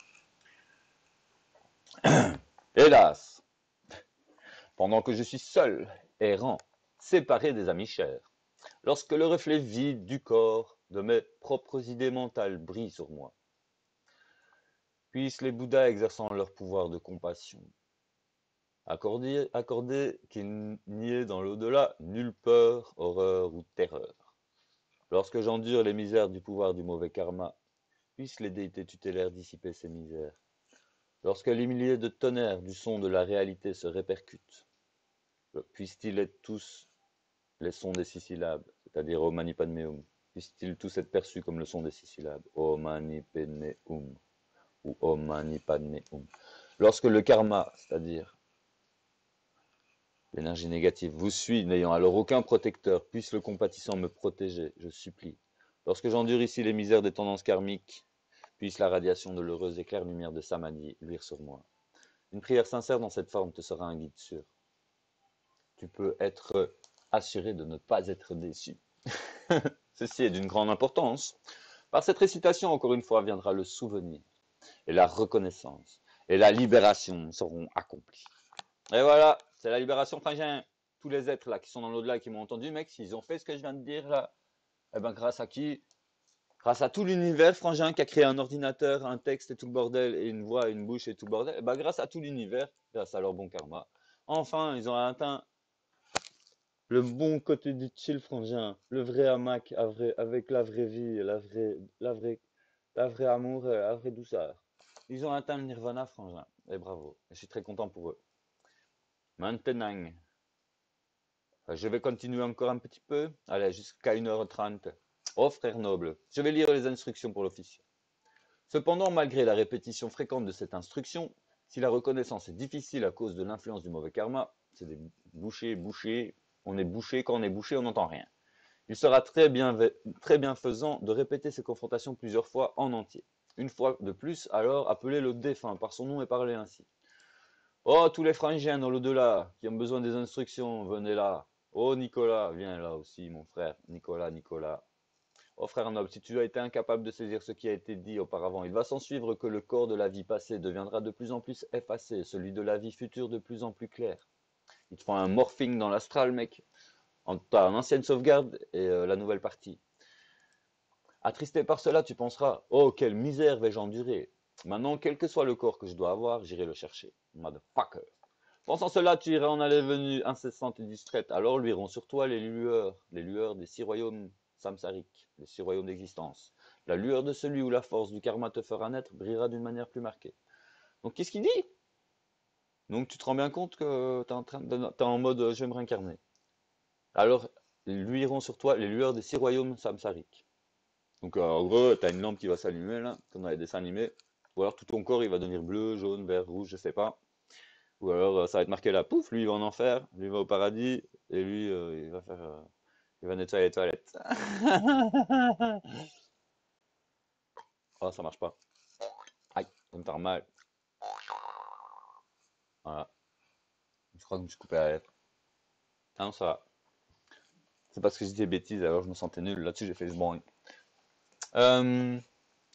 hélas, pendant que je suis seul, errant, séparé des amis chers, lorsque le reflet vide du corps de mes propres idées mentales brille sur moi, puissent les Bouddhas exerçant leur pouvoir de compassion accorder, accorder qu'il n'y ait dans l'au-delà nulle peur, horreur ou terreur. Lorsque j'endure les misères du pouvoir du mauvais karma, puissent les déités tutélaires dissiper ces misères. Lorsque les milliers de tonnerres du son de la réalité se répercutent, puissent-ils être tous les sons des six syllabes, c'est-à-dire Om Mani Padme Hum, puissent-ils tous être perçus comme le son des six syllabes, Om Mani Padme Hum, ou Om Mani Padme Hum. Lorsque le karma, c'est-à-dire l'énergie négative, vous suit, n'ayant alors aucun protecteur, puisse le compatissant me protéger, je supplie. Lorsque j'endure ici les misères des tendances karmiques, puisse la radiation de l'heureuse éclair lumière de Samadhi luire sur moi. Une prière sincère dans cette forme te sera un guide sûr. Tu peux être assuré de ne pas être déçu. Ceci est d'une grande importance. Par cette récitation, encore une fois, viendra le souvenir et la reconnaissance et la libération seront accomplies. Et voilà, c'est la libération, frangin. Tous les êtres là qui sont dans l'au-delà et qui m'ont entendu, mec, s'ils ont fait ce que je viens de dire là, eh ben grâce à qui? Grâce à tout l'univers, frangin, qui a créé un ordinateur, un texte et tout le bordel, et une voix, une bouche et tout le bordel, eh ben grâce à tout l'univers, grâce à leur bon karma, enfin, ils ont atteint le bon côté du chill, frangin. Le vrai hamac avec la vraie vie, la vraie, la vraie, la vraie amour, et la vraie douceur. Ils ont atteint le nirvana, frangin. Et bravo. Je suis très content pour eux. Maintenant, je vais continuer encore un petit peu. Allez, jusqu'à une heure trente. Oh, frère noble, je vais lire les instructions pour l'officier. Cependant, malgré la répétition fréquente de cette instruction, si la reconnaissance est difficile à cause de l'influence du mauvais karma, c'est des bouchées, bouchées, on est bouché, quand on est bouché, on n'entend rien. Il sera très bien, très bien faisant de répéter ces confrontations plusieurs fois en entier. Une fois de plus, alors, appelez le défunt par son nom et parlez ainsi. Oh, tous les frangiens dans l'au-delà qui ont besoin des instructions, venez là. Oh, Nicolas, viens là aussi, mon frère. Nicolas, Nicolas. Oh, frère noble, si tu as été incapable de saisir ce qui a été dit auparavant, il va s'en suivre que le corps de la vie passée deviendra de plus en plus effacé, celui de la vie future de plus en plus clair. Ils te font un morphing dans l'astral, mec. Entre ta ancienne sauvegarde et euh, la nouvelle partie. Attristé par cela, tu penseras, oh, quelle misère vais-je endurer. Maintenant, quel que soit le corps que je dois avoir, j'irai le chercher. Motherfucker. Pensant cela, tu iras en aller-venue incessante et distraite. Alors luiront sur toi les lueurs, les lueurs des six royaumes samsariques, les six royaumes d'existence. La lueur de celui où la force du karma te fera naître brillera d'une manière plus marquée. Donc, qu'est-ce qu'il dit? Donc, tu te rends bien compte que t'es en train de, t'es en mode, euh, je vais me réincarner. Alors, luiront sur toi les lueurs des six royaumes samsariques. Donc euh, en gros, t'as une lampe qui va s'allumer là, comme dans les dessins animés. Ou alors tout ton corps il va devenir bleu, jaune, vert, rouge, je sais pas. Ou alors euh, ça va être marqué là, pouf, lui il va en enfer, lui il va au paradis, et lui euh, il va faire, euh, il va nettoyer les toilettes. Oh, ça marche pas. Aïe, ça me fait mal. Voilà, je crois que je me suis coupé la lèvre. Ah non, ça va. C'est parce que j'ai dit des bêtises, alors je me sentais nul. Là-dessus, j'ai fait ce bon. Euh,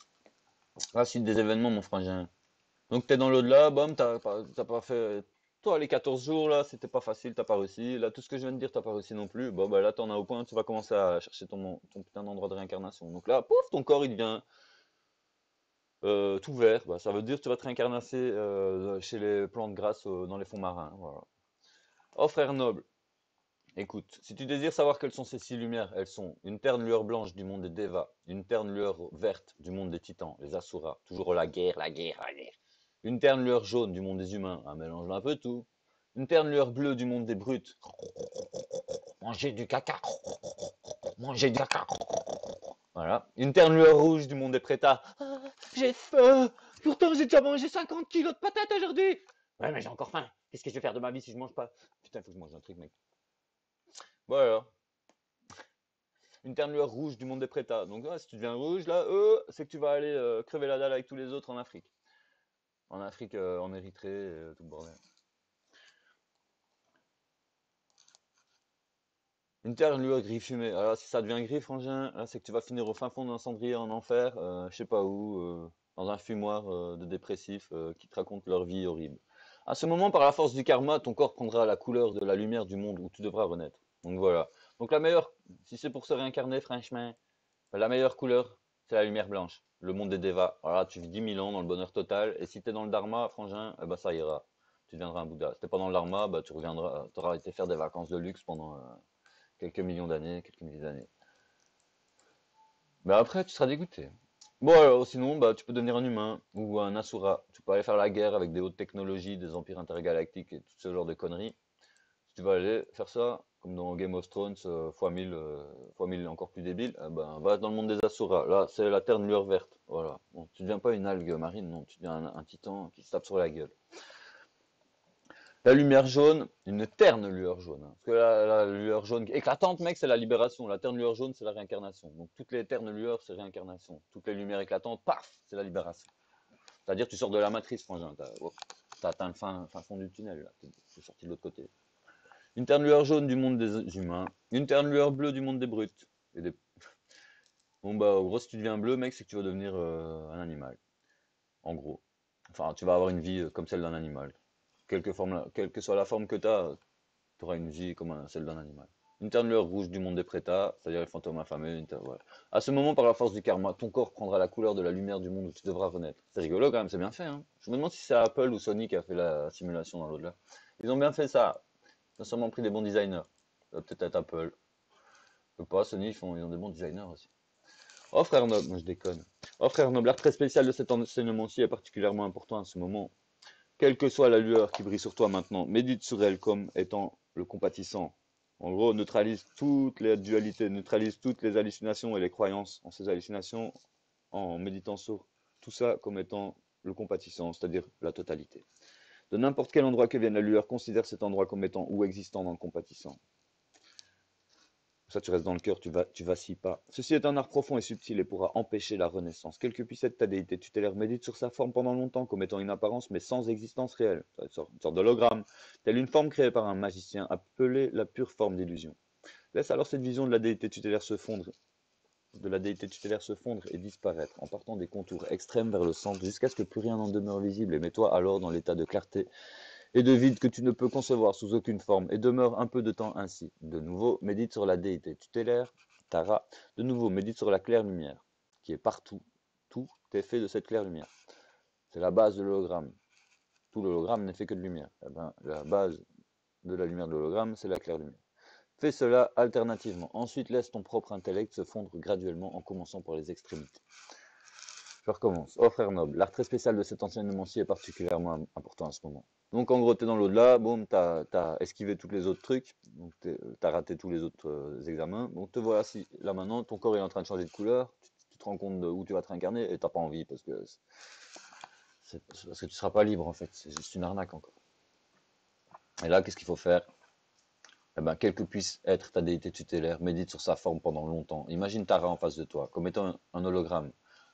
La suite des événements, mon frangin. Donc t'es dans l'au-delà, bam, t'as pas, t'as pas fait. Toi, les quatorze jours, là, c'était pas facile, t'as pas réussi. Là, tout ce que je viens de dire, t'as pas réussi non plus. Bon, bah là, t'en as au point, tu vas commencer à chercher ton, ton putain d'endroit de réincarnation. Donc là, pouf, ton corps, il devient euh, tout vert. Bah, ça veut dire que tu vas te réincarnasser euh, chez les plantes grasses euh, dans les fonds marins. Voilà. Oh, frère noble, écoute, si tu désires savoir quelles sont ces six lumières, elles sont une terne lueur blanche du monde des Devas, une terne lueur verte du monde des Titans, les Asuras, toujours la guerre, la guerre, la guerre. Une terne lueur jaune du monde des humains, un mélange d'un peu tout. Une terne lueur bleue du monde des brutes, manger du caca, manger du caca. Voilà. Une terne lueur rouge du monde des prétas. Ah, j'ai faim. Pourtant, j'ai déjà mangé cinquante kilos de patates aujourd'hui. Ouais, mais j'ai encore faim. Qu'est-ce que je vais faire de ma vie si je mange pas? Putain, faut que je mange un truc, mec. Voilà. Une terne lueur rouge du monde des prétas. Donc, ouais, si tu deviens rouge, là, euh, c'est que tu vas aller euh, crever la dalle avec tous les autres en Afrique. En Afrique, euh, en Érythrée, euh, tout le bordel. Une terne lueur gris fumé. Alors, si ça devient gris, frangin, là, c'est que tu vas finir au fin fond d'un cendrier en enfer, euh, je sais pas où, euh, dans un fumoir euh, de dépressifs euh, qui te racontent leur vie horrible. À ce moment, par la force du karma, ton corps prendra la couleur de la lumière du monde où tu devras renaître. Donc voilà. Donc la meilleure, si c'est pour se réincarner, franchement, la meilleure couleur, c'est la lumière blanche. Le monde des Devas. Voilà, tu vis dix mille ans dans le bonheur total. Et si t'es dans le Dharma, frangin, eh ben ça ira. Tu deviendras un Bouddha. Si t'es pas dans le Dharma, bah tu reviendras, t'auras été faire des vacances de luxe pendant euh, quelques millions d'années, quelques milliers d'années. Mais après, tu seras dégoûté. Bon, alors, sinon, bah, tu peux devenir un humain ou un Asura. Tu peux aller faire la guerre avec des hautes technologies, des empires intergalactiques et tout ce genre de conneries. Si tu vas aller faire ça, comme dans Game of Thrones, euh, fois mille, euh, fois mille encore plus débile, eh ben, va dans le monde des Asuras. Là, c'est la terre de lueur verte. Voilà. Bon, tu deviens pas une algue marine, non. Tu deviens un, un titan qui se tape sur la gueule. La lumière jaune, une terne lueur jaune, hein. Parce que la, la lueur jaune éclatante, mec, c'est la libération. La terne lueur jaune, c'est la réincarnation. Donc toutes les ternes lueurs, c'est réincarnation. Toutes les lumières éclatantes, paf, c'est la libération. C'est-à-dire tu sors de la matrice, frangin. T'as oh, t'as atteint le fin, fin fond du tunnel, là. T'es t'es sorti de l'autre côté. Une terne lueur jaune du monde des humains. Une terne lueur bleue du monde des brutes. Et des... Bon, bah, en gros, si tu deviens bleu, mec, c'est que tu vas devenir euh, un animal. En gros. Enfin, tu vas avoir une vie euh, comme celle d'un animal. Quelque forme, quelle que soit la forme que tu as, tu auras une vie comme un- celle d'un animal. Une terne lueur rouge du monde des prétas, c'est-à-dire les fantômes affamés. Une terne- voilà. À ce moment, par la force du karma, ton corps prendra la couleur de la lumière du monde où tu devras renaître. C'est rigolo quand même, c'est bien fait. Hein. Je me demande si c'est Apple ou Sony qui a fait la simulation dans l'au-delà. Ils ont bien fait ça. Ils ont sûrement pris des bons designers. Ça va peut-être être Apple. Je sais pas, Sony, ils, font, ils ont des bons designers aussi. Oh frère noble, moi je déconne. Oh frère noble, l'art très spécial de cet enseignement-ci est particulièrement important à ce moment. Quelle que soit la lueur qui brille sur toi maintenant, médite sur elle comme étant le compatissant. En gros, neutralise toutes les dualités, neutralise toutes les hallucinations et les croyances en ces hallucinations en méditant sur tout ça comme étant le compatissant, c'est-à-dire la totalité. De n'importe quel endroit que vienne la lueur, considère cet endroit comme étant ou existant dans le compatissant. Ça, tu restes dans le cœur, tu, vas, tu vacilles pas. Ceci est un art profond et subtil et pourra empêcher la renaissance. Quelle que puisse être ta déité tutélaire, médite sur sa forme pendant longtemps comme étant une apparence mais sans existence réelle. Une sorte, une sorte d'hologramme, telle une forme créée par un magicien appelée la pure forme d'illusion. Laisse alors cette vision de la déité tutélaire se fondre, de la déité tutélaire se fondre et disparaître en partant des contours extrêmes vers le centre jusqu'à ce que plus rien n'en demeure visible et mets-toi alors dans l'état de clarté et de vide que tu ne peux concevoir sous aucune forme, et demeure un peu de temps ainsi. De nouveau, médite sur la déité tutélaire, Tara. De nouveau, médite sur la claire lumière, qui est partout. Tout est fait de cette claire lumière. C'est la base de l'hologramme. Tout l'hologramme n'est fait que de lumière. Eh ben, la base de la lumière de l'hologramme, c'est la claire lumière. Fais cela alternativement. Ensuite, laisse ton propre intellect se fondre graduellement en commençant par les extrémités. Je recommence. Oh frère noble, l'art très spécial de cet enseignement-ci est particulièrement important à ce moment. Donc en gros, t'es dans l'au-delà, boum, t'as as esquivé tous les autres trucs, donc t'as raté tous les autres euh, examens. Donc te voici, là maintenant, ton corps est en train de changer de couleur, tu, tu te rends compte de où tu vas te réincarner et t'as pas envie parce que c'est parce que tu seras pas libre en fait, c'est juste une arnaque encore. Et là, qu'est-ce qu'il faut faire? Eh ben, quelle que puisse être ta déité tutélaire, médite sur sa forme pendant longtemps. Imagine Tara en face de toi, comme étant un, un hologramme.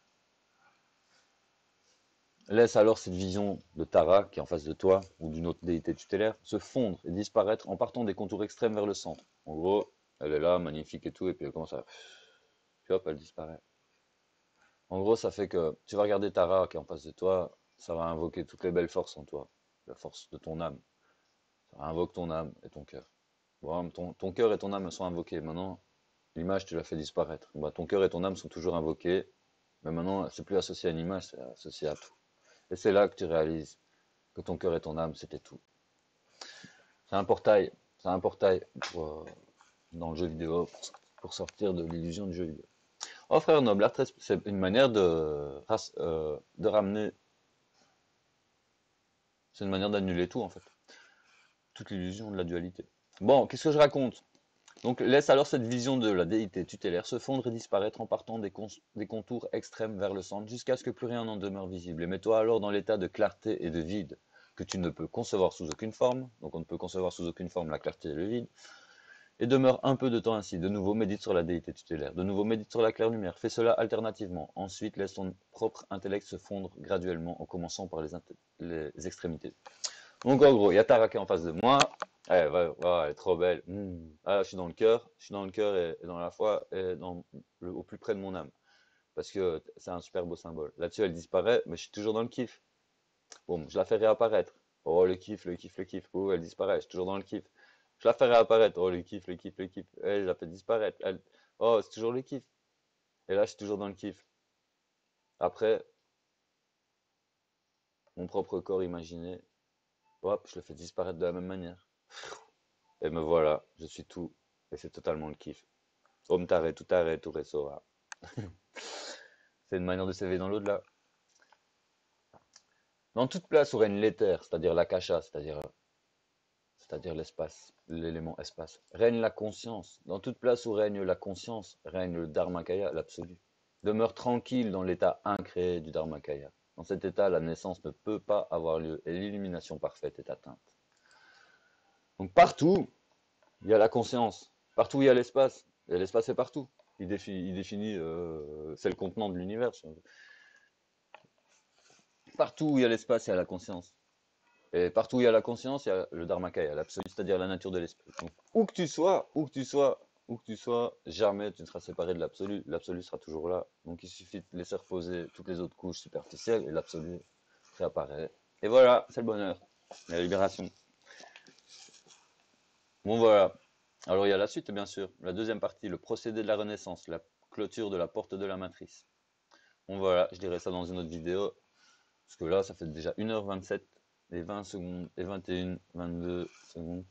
Laisse alors cette vision de Tara, qui est en face de toi, ou d'une autre déité tutélaire, se fondre et disparaître en partant des contours extrêmes vers le centre. En gros, elle est là, magnifique et tout, et puis elle commence à... Puis hop, elle disparaît. En gros, ça fait que tu vas regarder Tara qui est en face de toi, ça va invoquer toutes les belles forces en toi, la force de ton âme. Ça invoque ton âme et ton cœur. Bon, ton, ton cœur et ton âme sont invoqués. Maintenant, l'image, tu l'as fait disparaître. Bah, ton cœur et ton âme sont toujours invoqués, mais maintenant, c'est plus associé à une image, c'est associé à tout. Et c'est là que tu réalises que ton cœur et ton âme, c'était tout. C'est un portail, c'est un portail pour, euh, dans le jeu vidéo pour, pour sortir de l'illusion du jeu vidéo. Oh frère noble, c'est une manière de, euh, de ramener, c'est une manière d'annuler tout en fait, toute l'illusion de la dualité. Bon, qu'est-ce que je raconte? Donc laisse alors cette vision de la déité tutélaire se fondre et disparaître en partant des, con des contours extrêmes vers le centre jusqu'à ce que plus rien n'en demeure visible. Et mets-toi alors dans l'état de clarté et de vide que tu ne peux concevoir sous aucune forme. Donc on ne peut concevoir sous aucune forme la clarté et le vide. Et demeure un peu de temps ainsi. De nouveau, médite sur la déité tutélaire. De nouveau, médite sur la claire lumière. Fais cela alternativement. Ensuite, laisse ton propre intellect se fondre graduellement en commençant par les, les extrémités. Donc en gros, il y a Tara qui est en face de moi. Eh, ouais, ouais, elle est trop belle. Mmh. Ah, je suis dans le cœur, je suis dans le cœur et, et dans la foi et dans le, au plus près de mon âme. Parce que c'est un super beau symbole. Là-dessus, elle disparaît, mais je suis toujours dans le kiff. Bon, je la fais réapparaître. Oh, le kiff, le kiff, le kiff. Oh, elle disparaît, je suis toujours dans le kiff. Je la fais réapparaître. Oh, le kiff, le kiff, le kiff. Eh, je la fais disparaître. Elle... Oh, c'est toujours le kiff. Et là, je suis toujours dans le kiff. Après, mon propre corps imaginé, hop, je le fais disparaître de la même manière. Et me voilà, je suis tout. Et c'est totalement le kiff. Om tare, tout tare, tout resora. C'est une manière de s'éveiller dans l'au-delà. Dans toute place où règne l'éther, c'est-à-dire l'akasha, c'est-à-dire c'est-à-dire l'espace, l'élément espace, règne la conscience. Dans toute place où règne la conscience, règne le dharmakaya, l'absolu. Demeure tranquille dans l'état incréé du dharmakaya. Dans cet état, la naissance ne peut pas avoir lieu et l'illumination parfaite est atteinte. Donc partout, il y a la conscience. Partout, il y a l'espace. Et l'espace est partout. Il définit, il définit euh, c'est le contenant de l'univers. Partout où il y a l'espace, il y a la conscience. Et partout où il y a la conscience, il y a le dharmakaya, l'absolu, c'est-à-dire la nature de l'esprit. Donc, où que tu sois, où que tu sois, où que tu sois, jamais tu ne seras séparé de l'absolu. L'absolu sera toujours là. Donc, il suffit de laisser reposer toutes les autres couches superficielles et l'absolu réapparaît. Et voilà, c'est le bonheur, la libération. Bon, voilà. Alors, il y a la suite, bien sûr. La deuxième partie, le procédé de la renaissance, la clôture de la porte de la matrice. Bon, voilà, je dirai ça dans une autre vidéo. Parce que là, ça fait déjà une heure vingt-sept et vingt secondes, et vingt et une, vingt-deux secondes.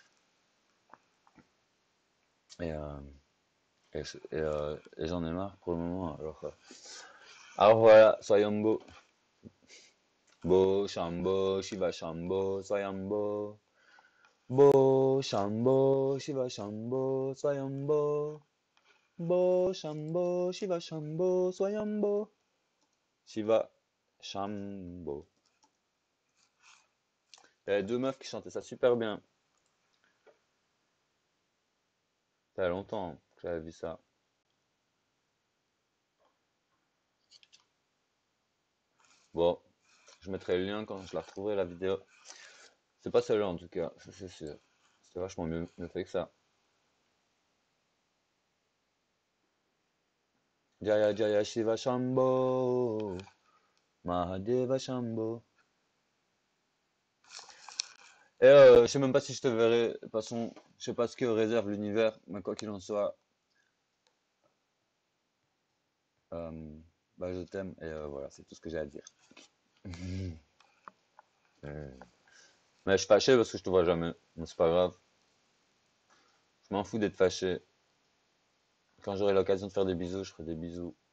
Et, euh, et, et, euh, et j'en ai marre pour le moment. Alors, euh, alors voilà, soyons beaux. Bo, Shambo, Shiva Shambo, Swayambo. Bo, Shambo, Shiva Shambo, Swayambo. Bo, Shambo, Shiva Shambo, Swayambo. Shiva Shambo. Il y avait deux meufs qui chantaient ça super bien. Ça fait longtemps que j'avais vu ça. Bon, je mettrai le lien quand je la retrouverai la vidéo. C'est pas celle-là en tout cas, ça c'est sûr. C'était vachement mieux, mieux fait que ça. Jaya Jaya Shiva Shambho, Mahadeva Shambho. Et euh, je sais même pas si je te verrai. De toute façon, je sais pas ce que réserve l'univers, mais quoi qu'il en soit, euh, bah je t'aime et euh, voilà, c'est tout ce que j'ai à dire. Euh, Mais je suis fâché parce que je te vois jamais. Mais c'est pas grave. Je m'en fous d'être fâché. Quand j'aurai l'occasion de faire des bisous, je ferai des bisous.